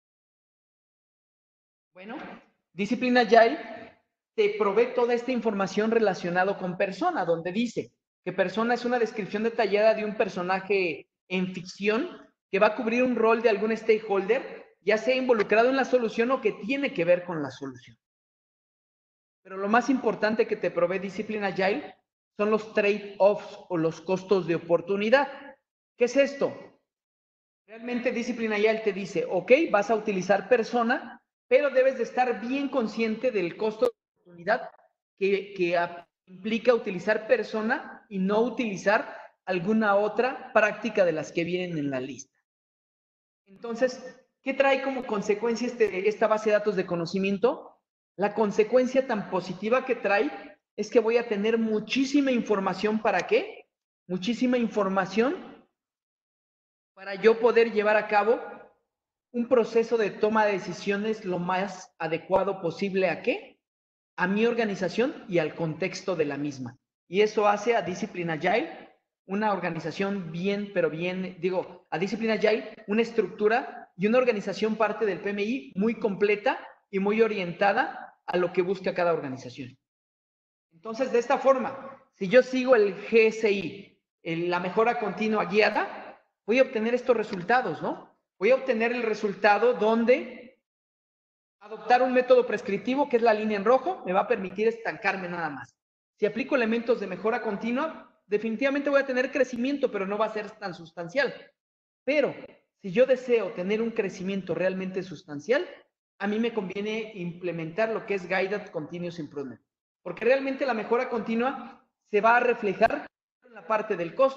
Bueno, Discipline Agile te provee toda esta información relacionada con persona, donde dice que persona es una descripción detallada de un personaje en ficción que va a cubrir un rol de algún stakeholder, ya sea involucrado en la solución o que tiene que ver con la solución. Pero lo más importante que te provee Discipline Agile son los trade-offs o los costos de oportunidad. ¿Qué es esto? Realmente Discipline Agile te dice, ok, vas a utilizar persona, pero debes de estar bien consciente del costo de oportunidad que implica utilizar persona y no utilizar alguna otra práctica de las que vienen en la lista. Entonces, ¿qué trae como consecuencia esta base de datos de conocimiento? La consecuencia tan positiva que trae es que voy a tener muchísima información. ¿Para qué? Muchísima información para yo poder llevar a cabo un proceso de toma de decisiones lo más adecuado posible. ¿A qué? A mi organización y al contexto de la misma. Y eso hace a Discipline Agile una organización a Discipline Agile una estructura y una organización parte del PMI muy completa y muy orientada a lo que busca cada organización. Entonces, de esta forma, si yo sigo el GSI, la mejora continua guiada, voy a obtener estos resultados, ¿no? Voy a obtener el resultado donde adoptar un método prescriptivo, que es la línea en rojo, me va a permitir estancarme nada más. Si aplico elementos de mejora continua, definitivamente voy a tener crecimiento, pero no va a ser tan sustancial. Pero si yo deseo tener un crecimiento realmente sustancial, a mí me conviene implementar lo que es Guided Continuous Improvement, porque realmente la mejora continua se va a reflejar en la parte del costo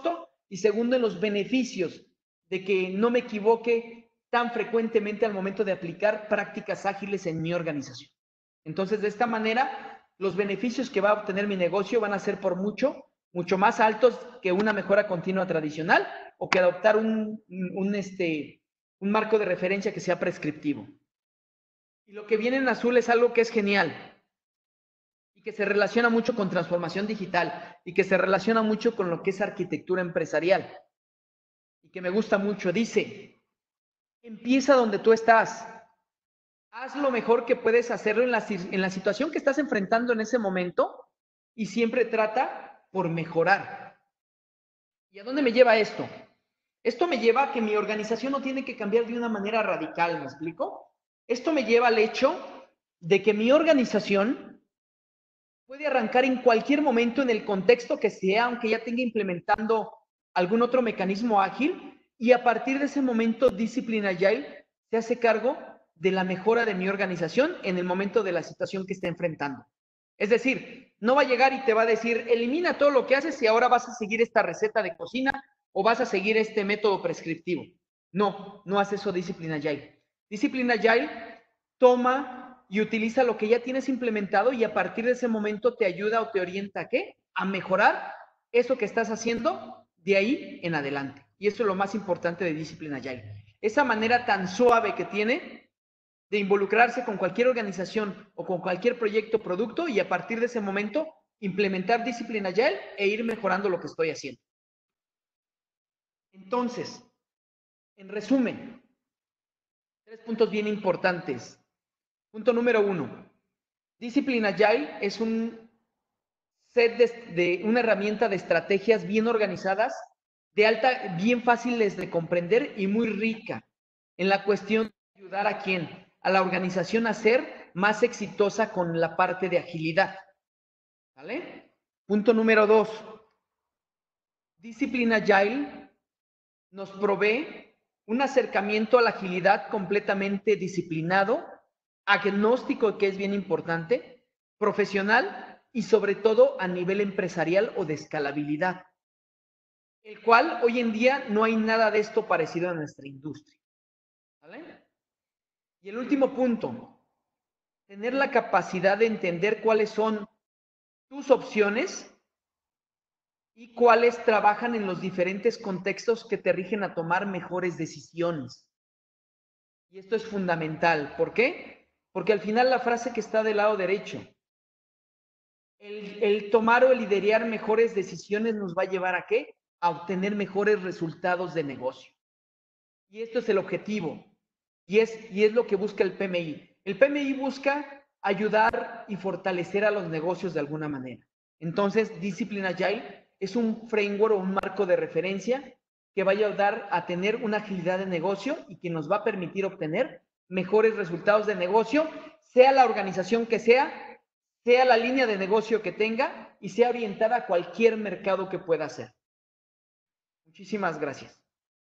Y segundo, en los beneficios de que no me equivoque tan frecuentemente al momento de aplicar prácticas ágiles en mi organización. Entonces, de esta manera, los beneficios que va a obtener mi negocio van a ser por mucho más altos que una mejora continua tradicional o que adoptar un marco de referencia que sea prescriptivo. Y lo que viene en azul es algo que es genial y que se relaciona mucho con transformación digital y que se relaciona mucho con lo que es arquitectura empresarial y que me gusta mucho. Dice, empieza donde tú estás. Haz lo mejor que puedes hacerlo en la situación que estás enfrentando en ese momento y siempre trata por mejorar. ¿Y a dónde me lleva esto? Esto me lleva a que mi organización no tiene que cambiar de una manera radical, ¿me explico? Esto me lleva al hecho de que mi organización puede arrancar en cualquier momento en el contexto que sea, aunque ya tenga implementando algún otro mecanismo ágil, y a partir de ese momento Discipline Agile se hace cargo de la mejora de mi organización en el momento de la situación que esté enfrentando. Es decir, no va a llegar y te va a decir, elimina todo lo que haces y ahora vas a seguir esta receta de cocina o vas a seguir este método prescriptivo. No, no hace eso Discipline Agile. Discipline Agile toma y utiliza lo que ya tienes implementado y a partir de ese momento te ayuda o te orienta ¿a qué? A mejorar eso que estás haciendo de ahí en adelante. Y eso es lo más importante de Discipline Agile. Esa manera tan suave que tiene de involucrarse con cualquier organización o con cualquier proyecto o producto y a partir de ese momento implementar Discipline Agile e ir mejorando lo que estoy haciendo. Entonces, en resumen, 3 puntos bien importantes. Punto número 1. Discipline Agile es un set de una herramienta de estrategias bien organizadas, bien fáciles de comprender y muy rica en la cuestión de ayudar a quién, a la organización a ser más exitosa con la parte de agilidad. ¿Vale? Punto número 2. Discipline Agile nos provee un acercamiento a la agilidad completamente disciplinado, agnóstico, que es bien importante, profesional y sobre todo a nivel empresarial o de escalabilidad, el cual hoy en día no hay nada de esto parecido en nuestra industria. ¿Vale? Y el último punto, tener la capacidad de entender cuáles son tus opciones y cuáles trabajan en los diferentes contextos que te rigen a tomar mejores decisiones. Y esto es fundamental. ¿Por qué? Porque al final la frase que está del lado derecho, el tomar o el liderar mejores decisiones nos va a llevar ¿a qué? A obtener mejores resultados de negocio. Y esto es el objetivo. Y es lo que busca el PMI. El PMI busca ayudar y fortalecer a los negocios de alguna manera. Entonces, Discipline Agile es un framework o un marco de referencia que va a ayudar a tener una agilidad de negocio y que nos va a permitir obtener mejores resultados de negocio, sea la organización que sea la línea de negocio que tenga y sea orientada a cualquier mercado que pueda hacer. Muchísimas gracias.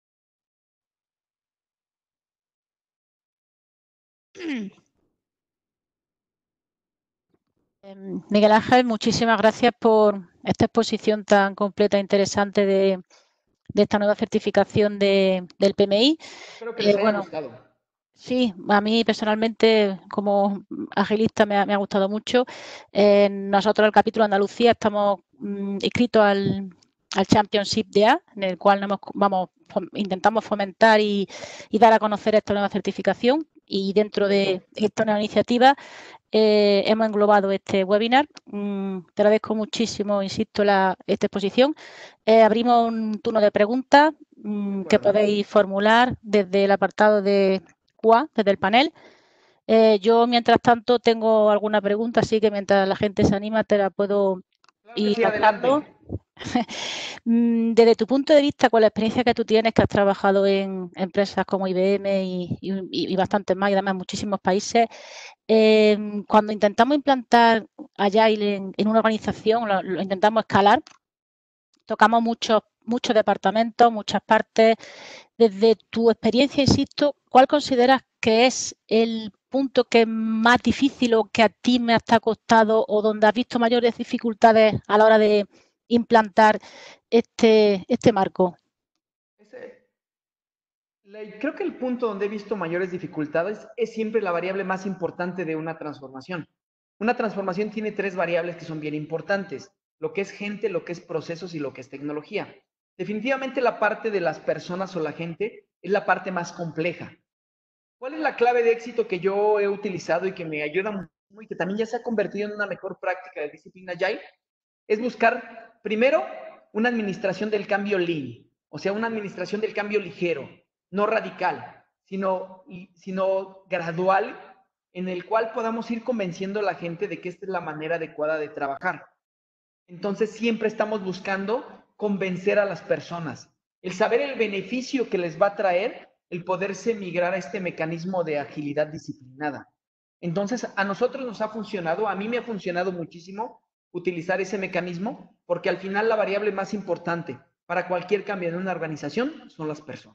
Miguel Ángel, muchísimas gracias por esta exposición tan completa e interesante de esta nueva certificación del PMI. Espero que les haya gustado. Sí, a mí personalmente como agilista me ha gustado mucho. Nosotros, el capítulo Andalucía, estamos inscritos al Championship de A, en el cual intentamos fomentar y dar a conocer esta nueva certificación. Y dentro de esta nueva iniciativa hemos englobado este webinar. Te agradezco muchísimo, insisto, esta exposición. Abrimos un turno de preguntas que podéis formular desde el apartado de QA, desde el panel. Yo, mientras tanto, tengo alguna pregunta, así que mientras la gente se anima, te la puedo ir lanzando. Desde tu punto de vista, con la experiencia que tú tienes, que has trabajado en empresas como IBM y bastantes más, y además en muchísimos países, cuando intentamos implantar Agile en una organización, lo intentamos escalar, tocamos muchos departamentos, muchas partes. Desde tu experiencia, insisto, ¿cuál consideras que es el punto que es más difícil o que a ti me ha costado o donde has visto mayores dificultades a la hora de implantar este marco? Creo que el punto donde he visto mayores dificultades es siempre la variable más importante de una transformación. Una transformación tiene tres variables que son bien importantes: lo que es gente, lo que es procesos y lo que es tecnología. Definitivamente la parte de las personas o la gente es la parte más compleja. ¿Cuál es la clave de éxito que yo he utilizado y que me ayuda muchísimo y que también ya se ha convertido en una mejor práctica de disciplina Agile? Es buscar, primero, una administración del cambio lean, o sea, una administración del cambio ligero, no radical, sino gradual, en el cual podamos ir convenciendo a la gente de que esta es la manera adecuada de trabajar. Entonces, siempre estamos buscando convencer a las personas, el saber el beneficio que les va a traer el poderse migrar a este mecanismo de agilidad disciplinada. Entonces, a nosotros nos ha funcionado, a mí me ha funcionado muchísimo utilizar ese mecanismo, porque al final la variable más importante para cualquier cambio en una organización son las personas.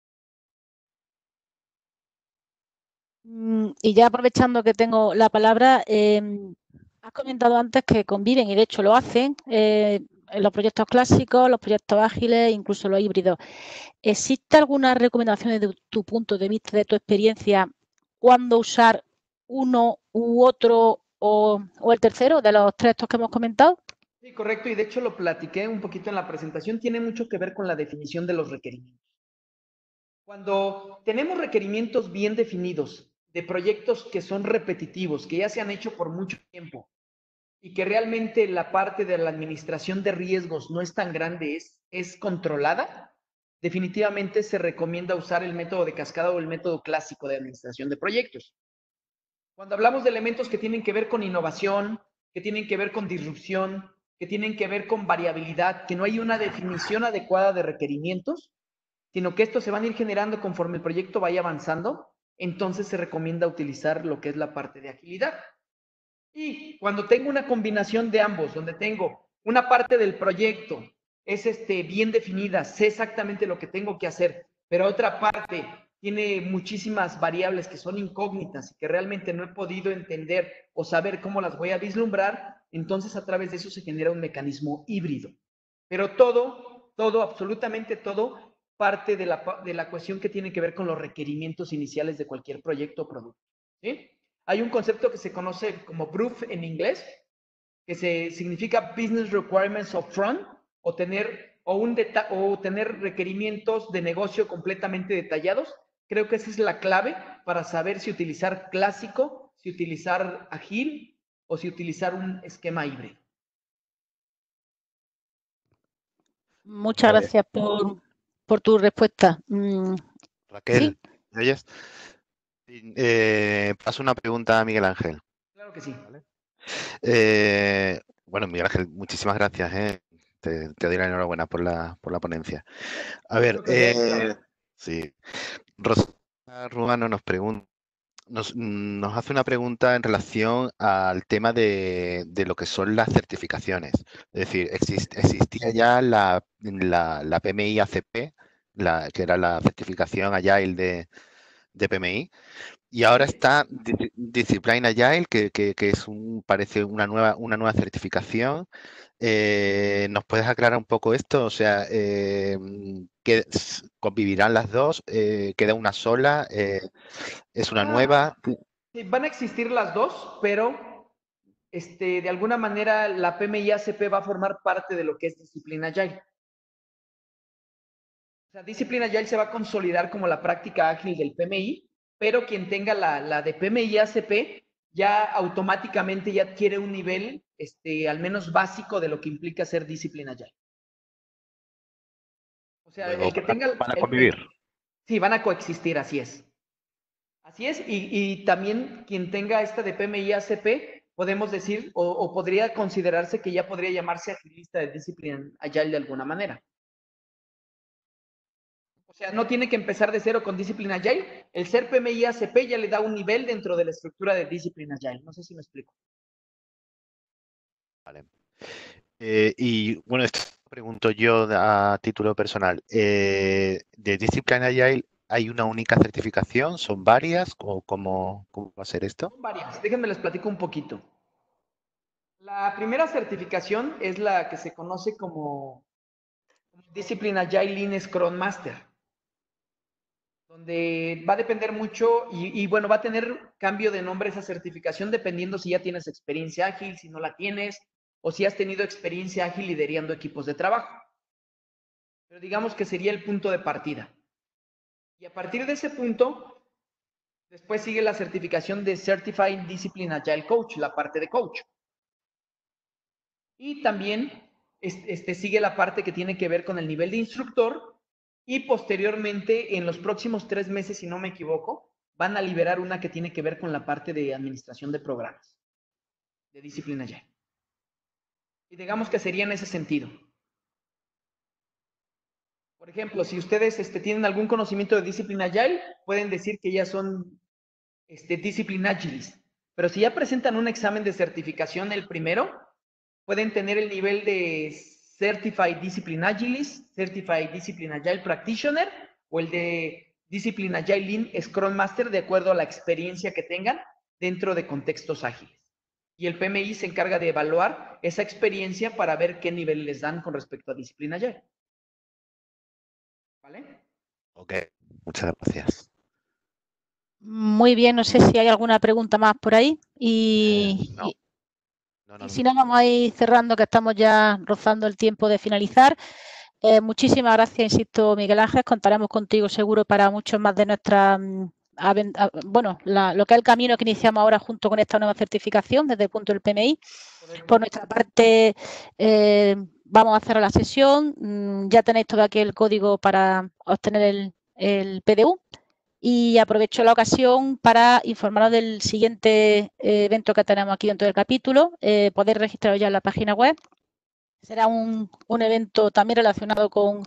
Y ya aprovechando que tengo la palabra, has comentado antes que conviven, y de hecho lo hacen, en los proyectos clásicos, los proyectos ágiles, incluso los híbridos. ¿Existe alguna recomendación desde tu punto de vista, de tu experiencia, cuándo usar uno u otro o el tercero de los tres estos que hemos comentado? Sí, correcto, y de hecho lo platiqué un poquito en la presentación, tiene mucho que ver con la definición de los requerimientos. Cuando tenemos requerimientos bien definidos de proyectos que son repetitivos, que ya se han hecho por mucho tiempo y que realmente la parte de la administración de riesgos no es tan grande, es controlada, definitivamente se recomienda usar el método de cascada o el método clásico de administración de proyectos. Cuando hablamos de elementos que tienen que ver con innovación, que tienen que ver con disrupción, que tienen que ver con variabilidad, que no hay una definición adecuada de requerimientos, sino que estos se van a ir generando conforme el proyecto vaya avanzando, entonces se recomienda utilizar lo que es la parte de agilidad. Y cuando tengo una combinación de ambos, donde tengo una parte del proyecto es bien definida, sé exactamente lo que tengo que hacer, pero otra parte tiene muchísimas variables que son incógnitas y que realmente no he podido entender o saber cómo las voy a vislumbrar, entonces a través de eso se genera un mecanismo híbrido. Pero todo, absolutamente todo, parte de la cuestión que tiene que ver con los requerimientos iniciales de cualquier proyecto o producto. ¿Sí? Hay un concepto que se conoce como proof en inglés, que significa Business Requirements Upfront, o tener requerimientos de negocio completamente detallados. Creo que esa es la clave para saber si utilizar clásico, si utilizar ágil o si utilizar un esquema híbrido. Muchas gracias por tu respuesta. Raquel, ¿sí? ¿me oyes? Paso una pregunta a Miguel Ángel. Claro que sí. ¿Vale? Bueno, Miguel Ángel, muchísimas gracias. Te doy la enhorabuena por la ponencia. A ver, sí. Rosa Ruano nos pregunta, nos hace una pregunta en relación al tema de lo que son las certificaciones. Es decir, existía ya la PMI ACP, que era la certificación Agile de PMI, y ahora está Discipline Agile, que es parece una nueva certificación. ¿Nos puedes aclarar un poco esto? O sea, ¿que convivirán las dos? ¿Queda una sola? ¿Es una nueva? Sí, van a existir las dos, pero de alguna manera la PMI-ACP va a formar parte de lo que es Disciplina Agile. O sea, Disciplina Agile se va a consolidar como la práctica ágil del PMI, pero quien tenga la de PMI-ACP ya automáticamente ya adquiere un nivel al menos básico de lo que implica ser Disciplina Agile. O sea, Luego el que tenga... van a convivir. Sí, van a coexistir, así es. Así es, y también quien tenga esta de PMI-ACP, podemos decir, o podría considerarse que ya podría llamarse agilista de Discipline Agile de alguna manera. O sea, no tiene que empezar de cero con Discipline Agile. El ser PMI-ACP ya le da un nivel dentro de la estructura de Discipline Agile. No sé si me explico. Vale. Y bueno, esto pregunto yo a título personal. ¿De Discipline Agile hay una única certificación? ¿Son varias? ¿O cómo va a ser esto? Son varias. Déjenme les platico un poquito. La primera certificación es la que se conoce como Discipline Agile Lean Scrum Master, donde va a depender mucho y bueno, va a tener cambio de nombre esa certificación dependiendo si ya tienes experiencia ágil, si no la tienes, o si has tenido experiencia ágil liderando equipos de trabajo. Pero digamos que sería el punto de partida. Y a partir de ese punto, después sigue la certificación de Certified Discipline Agile Coach, la parte de coach. Y también sigue la parte que tiene que ver con el nivel de instructor y posteriormente, en los próximos 3 meses, si no me equivoco, van a liberar una que tiene que ver con la parte de administración de programas, de disciplina Agile. Y digamos que sería en ese sentido. Por ejemplo, si ustedes tienen algún conocimiento de disciplina Agile, pueden decir que ya son Discipline Agilist. Pero si ya presentan un examen de certificación, el primero, pueden tener el nivel de Certified Discipline Agilist, Certified Discipline Agile Practitioner o el de Discipline Agile Lean Scrum Master, de acuerdo a la experiencia que tengan dentro de contextos ágiles. Y el PMI se encarga de evaluar esa experiencia para ver qué nivel les dan con respecto a Discipline Agile. ¿Vale? Ok, muchas gracias. Muy bien, no sé si hay alguna pregunta más por ahí. No. Y si no, vamos a ir cerrando, que estamos ya rozando el tiempo de finalizar. Muchísimas gracias, insisto, Miguel Ángel. Contaremos contigo seguro para muchos más de nuestra, lo que es el camino que iniciamos ahora junto con esta nueva certificación desde el punto del PMI. Correcto. Por nuestra parte, vamos a cerrar la sesión. Ya tenéis todo aquí el código para obtener el PDU. Y aprovecho la ocasión para informaros del siguiente evento que tenemos aquí dentro del capítulo. Podéis registraros ya en la página web. Será un evento también relacionado con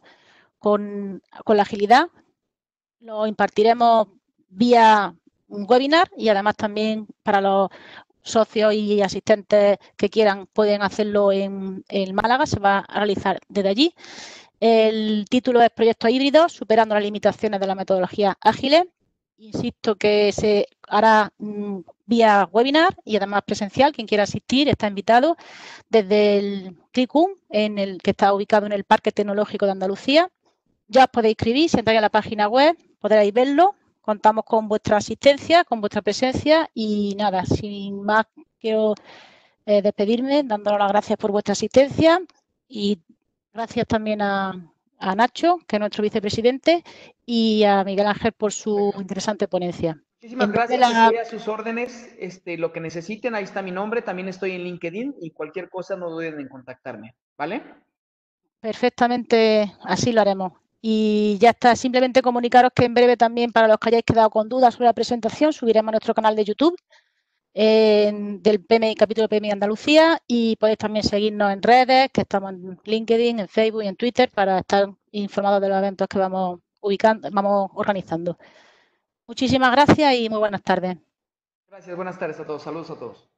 la agilidad. Lo impartiremos vía un webinar y además también para los socios y asistentes que quieran pueden hacerlo en Málaga. Se va a realizar desde allí. El título es Proyectos híbridos, superando las limitaciones de la metodología ágiles. Insisto que se hará vía webinar y además presencial. Quien quiera asistir está invitado desde el CLICUM, que está ubicado en el Parque Tecnológico de Andalucía. Ya os podéis inscribir, si entráis a la página web podréis verlo. Contamos con vuestra asistencia, con vuestra presencia y nada, sin más quiero despedirme dándoles las gracias por vuestra asistencia y gracias también a Nacho, que es nuestro vicepresidente, y a Miguel Ángel por su interesante ponencia. Muchísimas gracias, estoy a sus órdenes, lo que necesiten, ahí está mi nombre, también estoy en LinkedIn y cualquier cosa no duden en contactarme, ¿vale? Perfectamente, así lo haremos. Y ya está, simplemente comunicaros que en breve también, para los que hayáis quedado con dudas sobre la presentación, subiremos a nuestro canal de YouTube del PMI, capítulo PMI Andalucía, y podéis también seguirnos en redes, que estamos en LinkedIn, en Facebook y en Twitter, para estar informados de los eventos que vamos organizando. Muchísimas gracias y muy buenas tardes. Gracias, buenas tardes a todos. Saludos a todos.